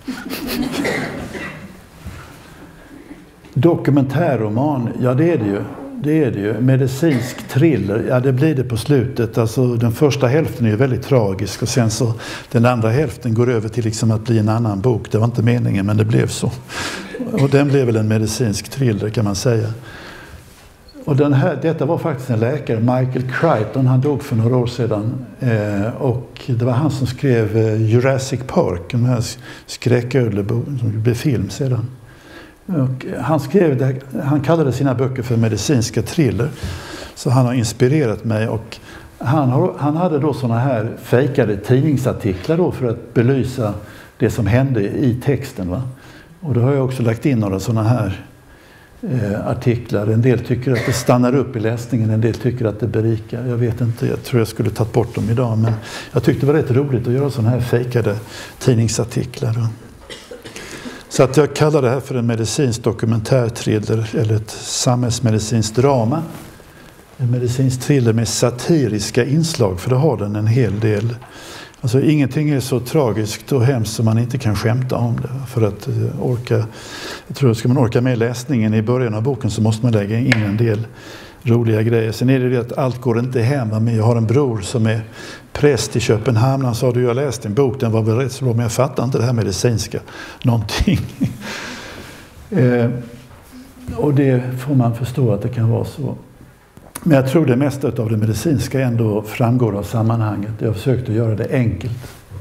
Dokumentärroman? Ja, det är det ju. Det är det ju. Medicinsk thriller, ja det blir det på slutet. Alltså den första hälften är ju väldigt tragisk och sen så den andra hälften går över till liksom att bli en annan bok. Det var inte meningen men det blev så. Och den blev väl en medicinsk thriller kan man säga. Och den här, detta var faktiskt en läkare, Michael Crichton, han dog för några år sedan. Eh, och det var han som skrev eh, Jurassic Park, den här skräcködleboken som blev film sedan. Och han skrev det, han kallade sina böcker för medicinska thriller. Så han har inspirerat mig och han, har, han hade då såna här fejkade tidningsartiklar då för att belysa det som hände i texten. Va? Och då har jag också lagt in några såna här eh, artiklar. En del tycker att det stannar upp i läsningen, en del tycker att det berikar. Jag vet inte, jag tror jag skulle tagit bort dem idag. Men jag tyckte det var rätt roligt att göra såna här fejkade tidningsartiklar. Då. Så att jag kallar det här för en medicinsk dokumentärthriller eller ett samhällsmedicinskt drama. En medicinsk thriller med satiriska inslag, för det har den en hel del. Alltså ingenting är så tragiskt och hemskt som man inte kan skämta om det. För att orka, jag tror att ska man orka med läsningen i början av boken så måste man lägga in en del roliga grejer. Sen är det det att allt går inte hem. Men jag har en bror som är präst i Köpenhamn. Han sa: du, jag läste en bok, den var väl rätt så bra, men jag fattar inte det här medicinska någonting. eh, och det får man förstå att det kan vara så. Men jag tror det mesta av det medicinska ändå framgår av sammanhanget. Jag har försökt att göra det enkelt.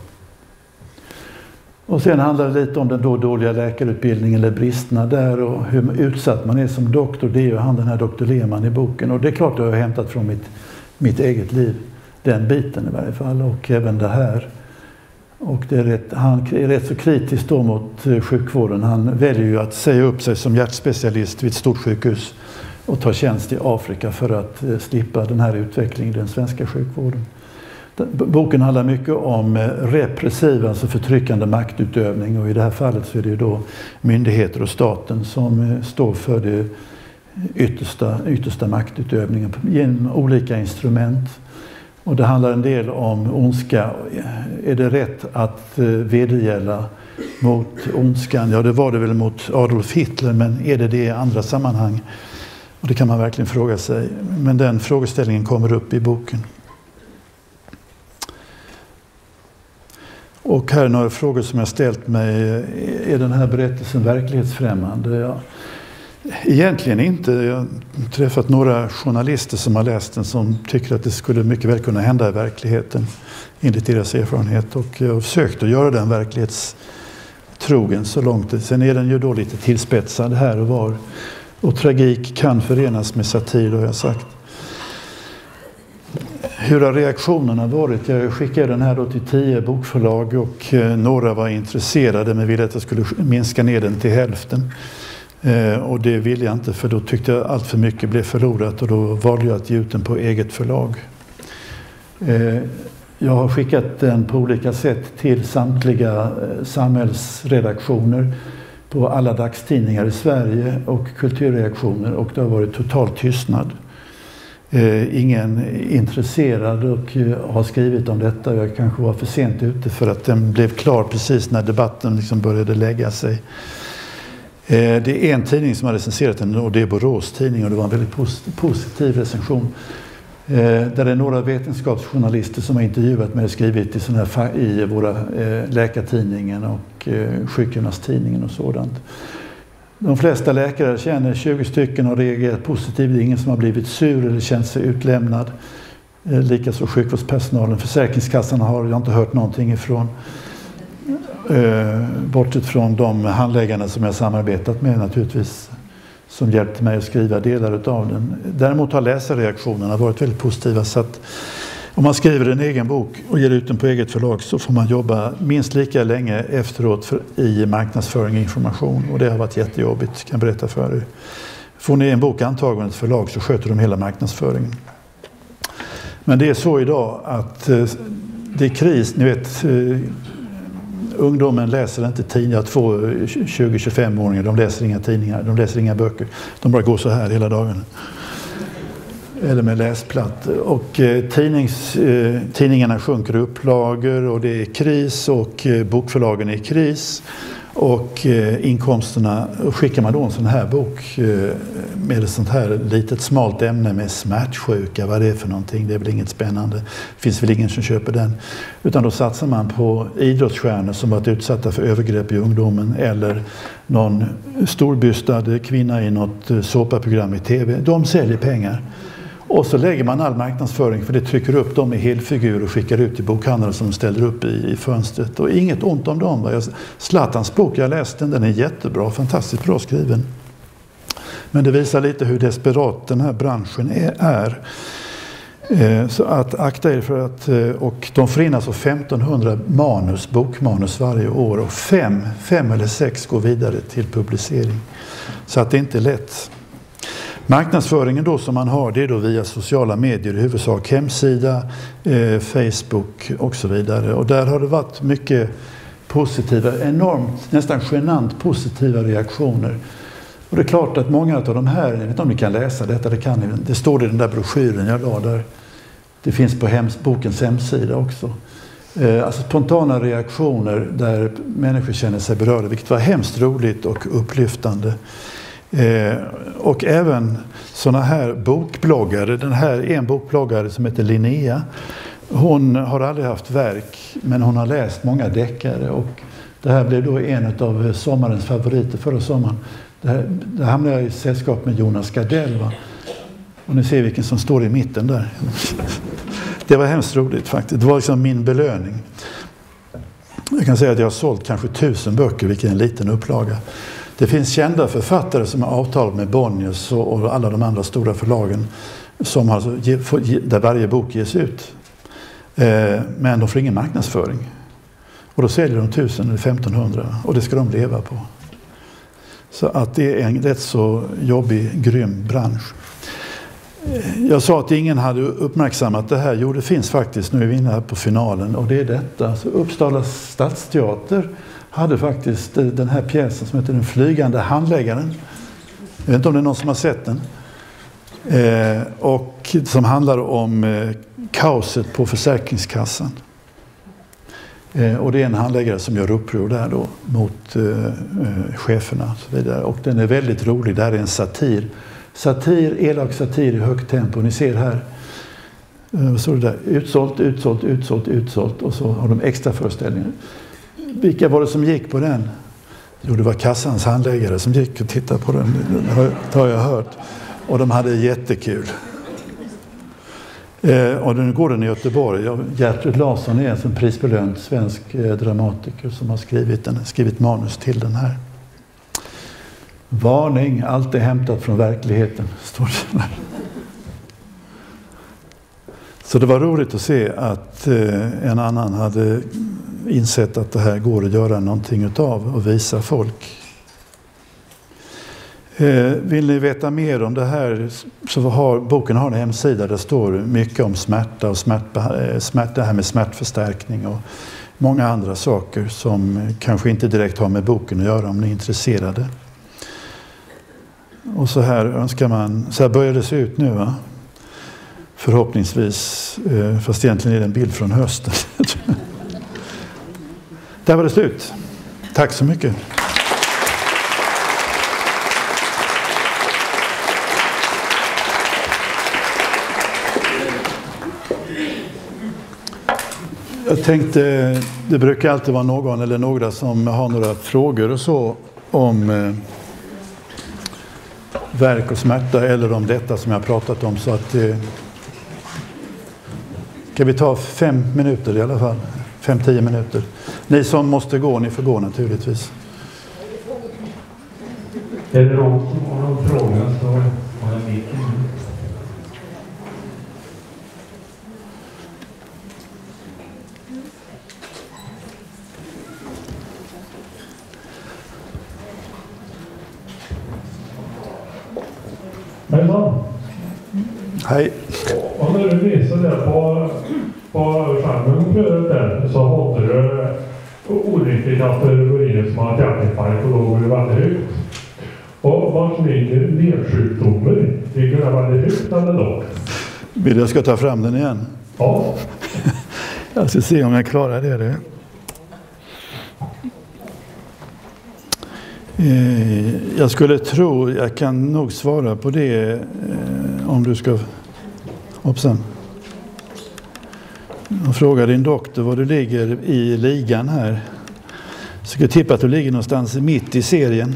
Och sen handlar det lite om den då dåliga läkarutbildningen eller bristerna där och hur utsatt man är som doktor. Det är ju han, den här doktor Lehmann i boken. Och det är klart att jag har hämtat från mitt, mitt eget liv. Den biten i varje fall och även det här. Och det är rätt, han är rätt så kritisk då mot sjukvården. Han väljer ju att säga upp sig som hjärtspecialist vid ett stort sjukhus och ta tjänst i Afrika för att slippa den här utvecklingen i den svenska sjukvården. Boken handlar mycket om repressiv, alltså förtryckande maktutövning, och i det här fallet så är det ju då myndigheter och staten som står för det yttersta, yttersta maktutövningen genom olika instrument. Och det handlar en del om ondska. Är det rätt att vedergälla mot ondskan? Ja, det var det väl mot Adolf Hitler, men är det det i andra sammanhang? Och det kan man verkligen fråga sig. Men den frågeställningen kommer upp i boken. Och här är några frågor som jag ställt mig. Är den här berättelsen verklighetsfrämmande? Ja. Egentligen inte. Jag har träffat några journalister som har läst den som tycker att det skulle mycket väl kunna hända i verkligheten enligt deras erfarenhet. Och jag har försökt att göra den verklighetstrogen så långt. Sen är den ju då lite tillspetsad här och var. Och tragik kan förenas med satir, har jag sagt. Hur har reaktionerna varit? Jag skickade den här då till tio bokförlag och några var intresserade men ville att jag skulle minska ner den till hälften. Eh, och det ville jag inte, för då tyckte jag allt för mycket blev förlorat och då valde jag att ge ut den på eget förlag. Eh, jag har skickat den på olika sätt till samtliga eh, samhällsredaktioner på alla dagstidningar i Sverige och kulturreaktioner, och det har varit total tystnad. Eh, ingen intresserad och eh, har skrivit om detta. Jag kanske var för sent ute för att den blev klar precis när debatten liksom började lägga sig. Det är en tidning som har recenserat den, och det är Borås tidning, och det var en väldigt pos- positiv recension. Där det är några vetenskapsjournalister som har intervjuat mig och skrivit i, sån här fa- i våra läkartidningen och sjukgymnasttidningen och sådant. De flesta läkare känner, tjugo stycken har reagerat positivt, det är ingen som har blivit sur eller känt sig utlämnad. Likaså sjukvårdspersonalen. Försäkringskassan har jag inte hört någonting ifrån. Eh, bortsett från de handläggarna som jag samarbetat med naturligtvis, som hjälpte mig att skriva delar av den. Däremot har läsarreaktionerna varit väldigt positiva, så att om man skriver en egen bok och ger ut den på eget förlag så får man jobba minst lika länge efteråt för, i marknadsföring och information, och det har varit jättejobbigt, kan jag berätta för er. Får ni en bok antagen av ett förlag så sköter de hela marknadsföringen. Men det är så idag att eh, det är kris, ni vet, eh, ungdomen läser inte tidningar, två tjugo till tjugofem-åringar, de läser inga tidningar, de läser inga böcker. De bara går så här hela dagen. Eller med läsplatt. Och eh, tidnings, eh, tidningarna sjunker upplagor och det är kris, och eh, bokförlagen är i kris. Och eh, inkomsterna, och skickar man då en sån här bok eh, med ett sånt här litet smalt ämne med smärtsjuka, vad det är för någonting, det är väl inget spännande, det finns väl ingen som köper den, utan då satsar man på idrottsstjärnor som varit utsatta för övergrepp i ungdomen, eller någon storbystad kvinna i något såpaprogram i tv. De säljer pengar. Och så lägger man all marknadsföring, för det trycker upp dem i helfigur och skickar ut till bokhandlare som ställer upp i, i fönstret. Och inget ont om dem. Jag, Zlatans bok, jag läste den, den är jättebra, fantastiskt bra skriven. Men det visar lite hur desperat den här branschen är. är. Eh, så att akta er för att, eh, och de får in alltså femtonhundra manus, bokmanus varje år, och fem, fem eller sex går vidare till publicering. Så att det inte är lätt. Marknadsföringen då som man har, det är då via sociala medier, i huvudsak hemsida, eh, Facebook och så vidare. Och där har det varit mycket positiva, enormt, nästan genant positiva reaktioner. Och det är klart att många av de här, jag vet inte om ni kan läsa detta, det kan ni, det står i den där broschyren jag la där. Det finns på hems, bokens hemsida också. Eh, alltså spontana reaktioner där människor känner sig berörda, vilket var hemskt roligt och upplyftande. Eh, och även såna här bokbloggare, den här är en bokbloggare som heter Linnea. Hon har aldrig haft verk, men hon har läst många deckare, och det här blev då en av sommarens favoriter förra sommaren. Det här, det hamnade jag i sällskap med Jonas Gardell, va? Och ni ser vilken som står i mitten där. Det var hemskt roligt faktiskt, det var liksom min belöning. Jag kan säga att jag har sålt kanske tusen böcker, vilket är en liten upplaga. Det finns kända författare som har avtal med Bonniers och alla de andra stora förlagen som alltså, där varje bok ges ut. Men de får ingen marknadsföring. Och då säljer de tusen eller femtonhundra, och det ska de leva på. Så att det är en rätt så jobbig, grym bransch. Jag sa att ingen hade uppmärksammat det här. Jo, det finns faktiskt, nu är vi inne här på finalen, och det är detta. Så Uppsala stadsteater hade faktiskt den här pjäsen som heter Den flygande handläggaren. Jag vet inte om det är någon som har sett den. Eh, och som handlar om eh, kaoset på Försäkringskassan. Eh, och det är en handläggare som gör uppror där då mot eh, eh, cheferna och så vidare. Och den är väldigt rolig. Det här är en satir. Satir, elak satir i högt tempo. Ni ser här. Eh, så det där. Utsålt, utsålt, utsålt, utsålt. Och så har de extra föreställningar. Vilka var det som gick på den? Jo, det var kassans handläggare som gick och tittade på den. Det har jag hört. Och de hade jättekul. Eh, och nu går den i Göteborg. Gertrud Larsson är en som prisbelönt svensk eh, dramatiker som har skrivit, den, skrivit manus till den här. Varning, allt är hämtat från verkligheten, står det där. Så det var roligt att se att eh, en annan hade insett att det här går att göra någonting utav och visa folk. Eh, vill ni veta mer om det här så har boken har en hemsida där det står mycket om smärta och smärta, smärta, det här med smärtförstärkning och många andra saker som kanske inte direkt har med boken att göra om ni är intresserade. Och så här önskar man, så här börjar det se ut nu, va? Förhoppningsvis, eh, fast egentligen är det en bild från hösten. Där var det slut. Tack så mycket. Jag tänkte, det brukar alltid vara någon eller några som har några frågor och så om eh, verk och smärta eller om detta som jag har pratat om, så att eh, Ska vi ta fem minuter i alla fall? Fem, tio minuter. Ni som måste gå, ni får gå naturligtvis.
Är det någon som har någon fråga så har jag micken. Hejsan.
Hej.
Och när du visade det på, på skärmen förut där så hade du olika kategorier som har hjärtinfarkt och då går det väldigt högt. Och var ligger ledsjukdomar? Ligger det väldigt högt eller lågt?
Vill jag ska ta fram den igen?
Ja.
Jag ska se om jag klarar det. det. Jag skulle tro, jag kan nog svara på det om du ska... Hoppsan. Och fråga din doktor var du ligger i ligan här. Så ska jag tippa att du ligger någonstans mitt i serien.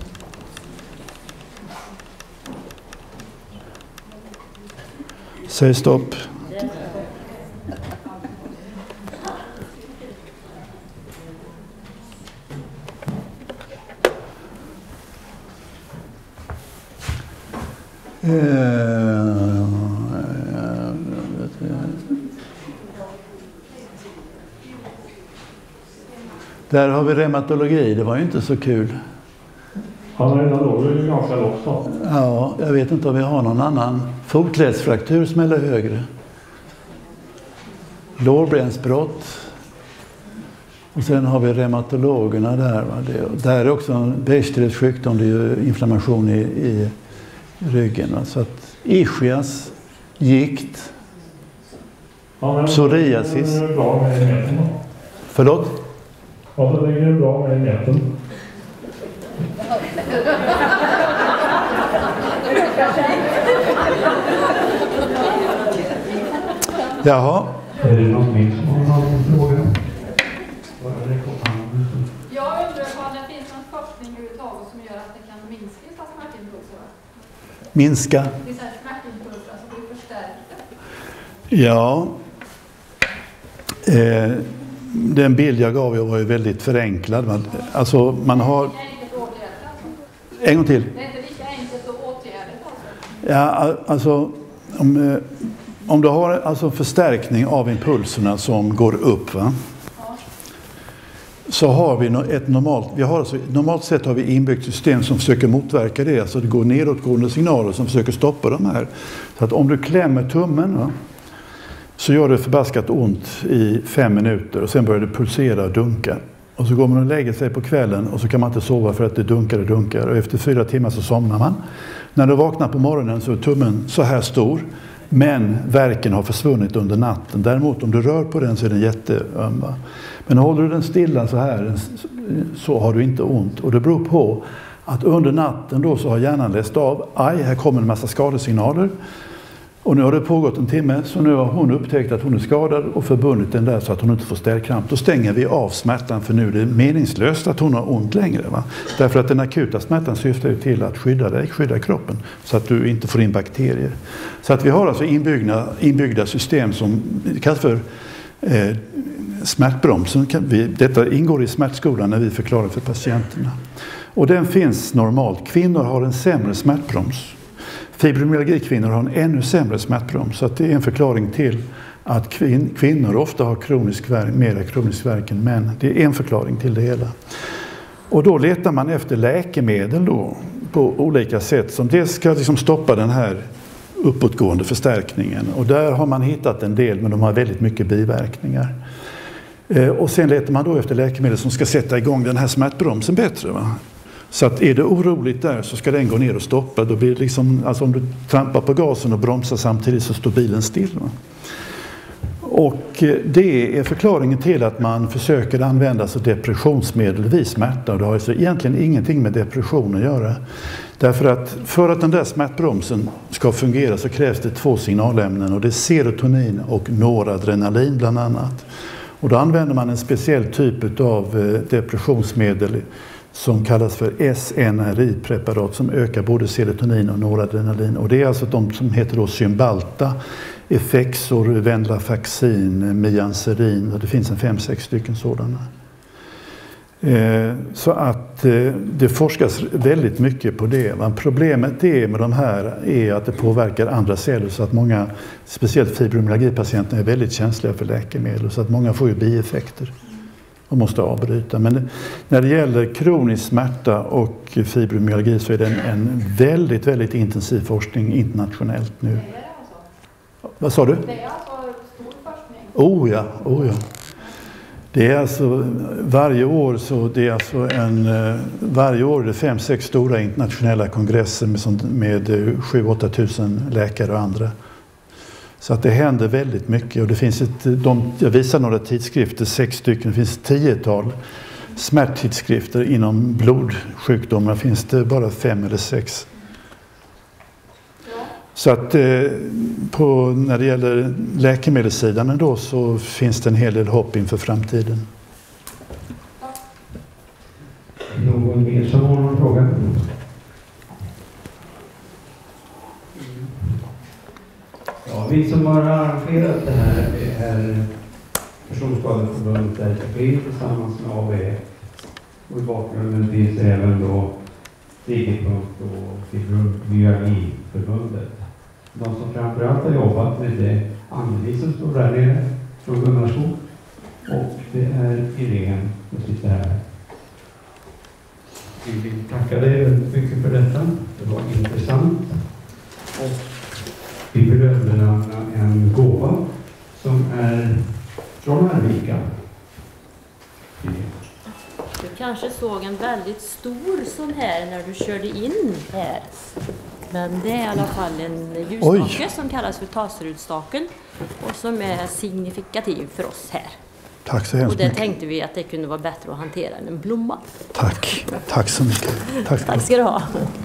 Säg stopp. Där har vi reumatologi, det var ju inte så kul.
Han har redan ju ganska lågt då.
Ja, jag vet inte om vi har någon annan. Fotledsfraktur smäller högre. Lårbensbrott. Och sen har vi reumatologerna där. Va? Det, där är också en Bechdels sjukdom, det är ju inflammation i, i ryggen. Va? Så att ischias, gikt,
Ja,
psoriasis.
Det är bra med meten då.
Förlåt?
Ja, så ligger det bra med meten.
Jaha.
Är det någon mer som har någon fråga?
Jag undrar om det finns någon forskning överhuvudtaget som gör att det kan minska vissa smärtimpulser?
Minska?
Vissa smärtimpulser, alltså blir förstärkta?
Ja. Eh, den bild jag gav jag var ju väldigt förenklad. Va? Alltså man har... En gång till.
Det är inte lika enkelt att åtgärda.
Ja, alltså om, om du har alltså förstärkning av impulserna som går upp, va?
Ja.
Så har vi ett normalt, vi har alltså, normalt sett har vi inbyggt system som försöker motverka det. Alltså det går nedåtgående signaler som försöker stoppa de här. Så att om du klämmer tummen, va, så gör det förbaskat ont i fem minuter och sen börjar det pulsera och dunka. Och så går man och lägger sig på kvällen och så kan man inte sova för att det dunkar och dunkar. Och efter fyra timmar så somnar man. När du vaknar på morgonen så är tummen så här stor. Men värken har försvunnit under natten. Däremot om du rör på den så är den jätteöm. Men håller du den stilla så här så har du inte ont. Och det beror på att under natten då så har hjärnan läst av. Aj, här kommer en massa skadesignaler. Och nu har det pågått en timme så nu har hon upptäckt att hon är skadad och förbundit den där så att hon inte får stärkramp. Då stänger vi av smärtan för nu är det meningslöst att hon har ont längre. Va? Därför att den akuta smärtan syftar ju till att skydda dig, skydda kroppen så att du inte får in bakterier. Så att vi har alltså inbyggda, inbyggda system som kallas för eh, smärtbromsen. Detta ingår i smärtskolan när vi förklarar för patienterna. Och den finns normalt. Kvinnor har en sämre smärtbroms. Fibromyalgikvinnor har en ännu sämre smärtbroms. Så att det är en förklaring till att kvin kvinnor ofta har kronisk värk, mer kronisk värk än män. Det är en förklaring till det hela. Och då letar man efter läkemedel då, på olika sätt som dels ska liksom stoppa den här uppåtgående förstärkningen. Och där har man hittat en del men de har väldigt mycket biverkningar. Eh, och sen letar man då efter läkemedel som ska sätta igång den här smärtbromsen bättre, va? Så att är det oroligt där så ska den gå ner och stoppa. Då blir det liksom, alltså om du trampar på gasen och bromsar samtidigt så står bilen still. Va? Och det är förklaringen till att man försöker använda sig depressionsmedel vid smärta. Det har alltså egentligen ingenting med depression att göra. Därför att för att den där smärtbromsen ska fungera så krävs det två signalämnen. Och det är serotonin och noradrenalin bland annat. Och då använder man en speciell typ av depressionsmedel som kallas för S N R I-preparat som ökar både serotonin och noradrenalin. Och det är alltså de som heter då Cymbalta, Effexor, Venlafaxin, Mianserin, och det finns en fem, sex stycken sådana. Så att det forskas väldigt mycket på det. Men problemet är med de här är att det påverkar andra celler, så att många, speciellt fibromyalgipatienter, är väldigt känsliga för läkemedel, så att många får ju bieffekter och måste avbryta. Men när det gäller kronisk smärta och fibromyalgi så är det en, en väldigt, väldigt intensiv forskning internationellt nu.
Det är alltså.
Vad sa du?
Det är alltså stor forskning.
Oh ja, oh ja. Det är alltså varje år så det är alltså en varje år är det fem sex stora internationella kongresser med med sju åtta tusen läkare och andra. Så att det händer väldigt mycket, och det finns ett de jag visar några tidskrifter, sex stycken, det finns tiotal smärttidskrifter inom blodsjukdomar, finns det bara fem eller sex. Så att eh, på, när det gäller läkemedelssidan ändå så finns det en hel del hopp inför framtiden.
Någon mer som har någon fråga? Ja, vi som har arrangerat det här är Personskadeförbundet R T P tillsammans med A V. Och i bakgrunden finns även då Stigepunkt och Fibromyalgiförbundet. De som framförallt har jobbat med det, Anneli som står där nere från Gunnarskog, och det är Irene som sitter här. Vi vill tacka dig väldigt mycket för detta. Det var intressant. Och vi vill överlämna en gåva som är från Arvika.
Du kanske såg en väldigt stor sån här när du körde in här. Men det är i alla fall en ljusstake som kallas för Taserudstaken och som är signifikativ för oss här.
Tack så hemskt
Och det
mycket.
tänkte vi att det kunde vara bättre att hantera än en blomma.
Tack. Tack så mycket. Tack ska,
Tack ska du ha.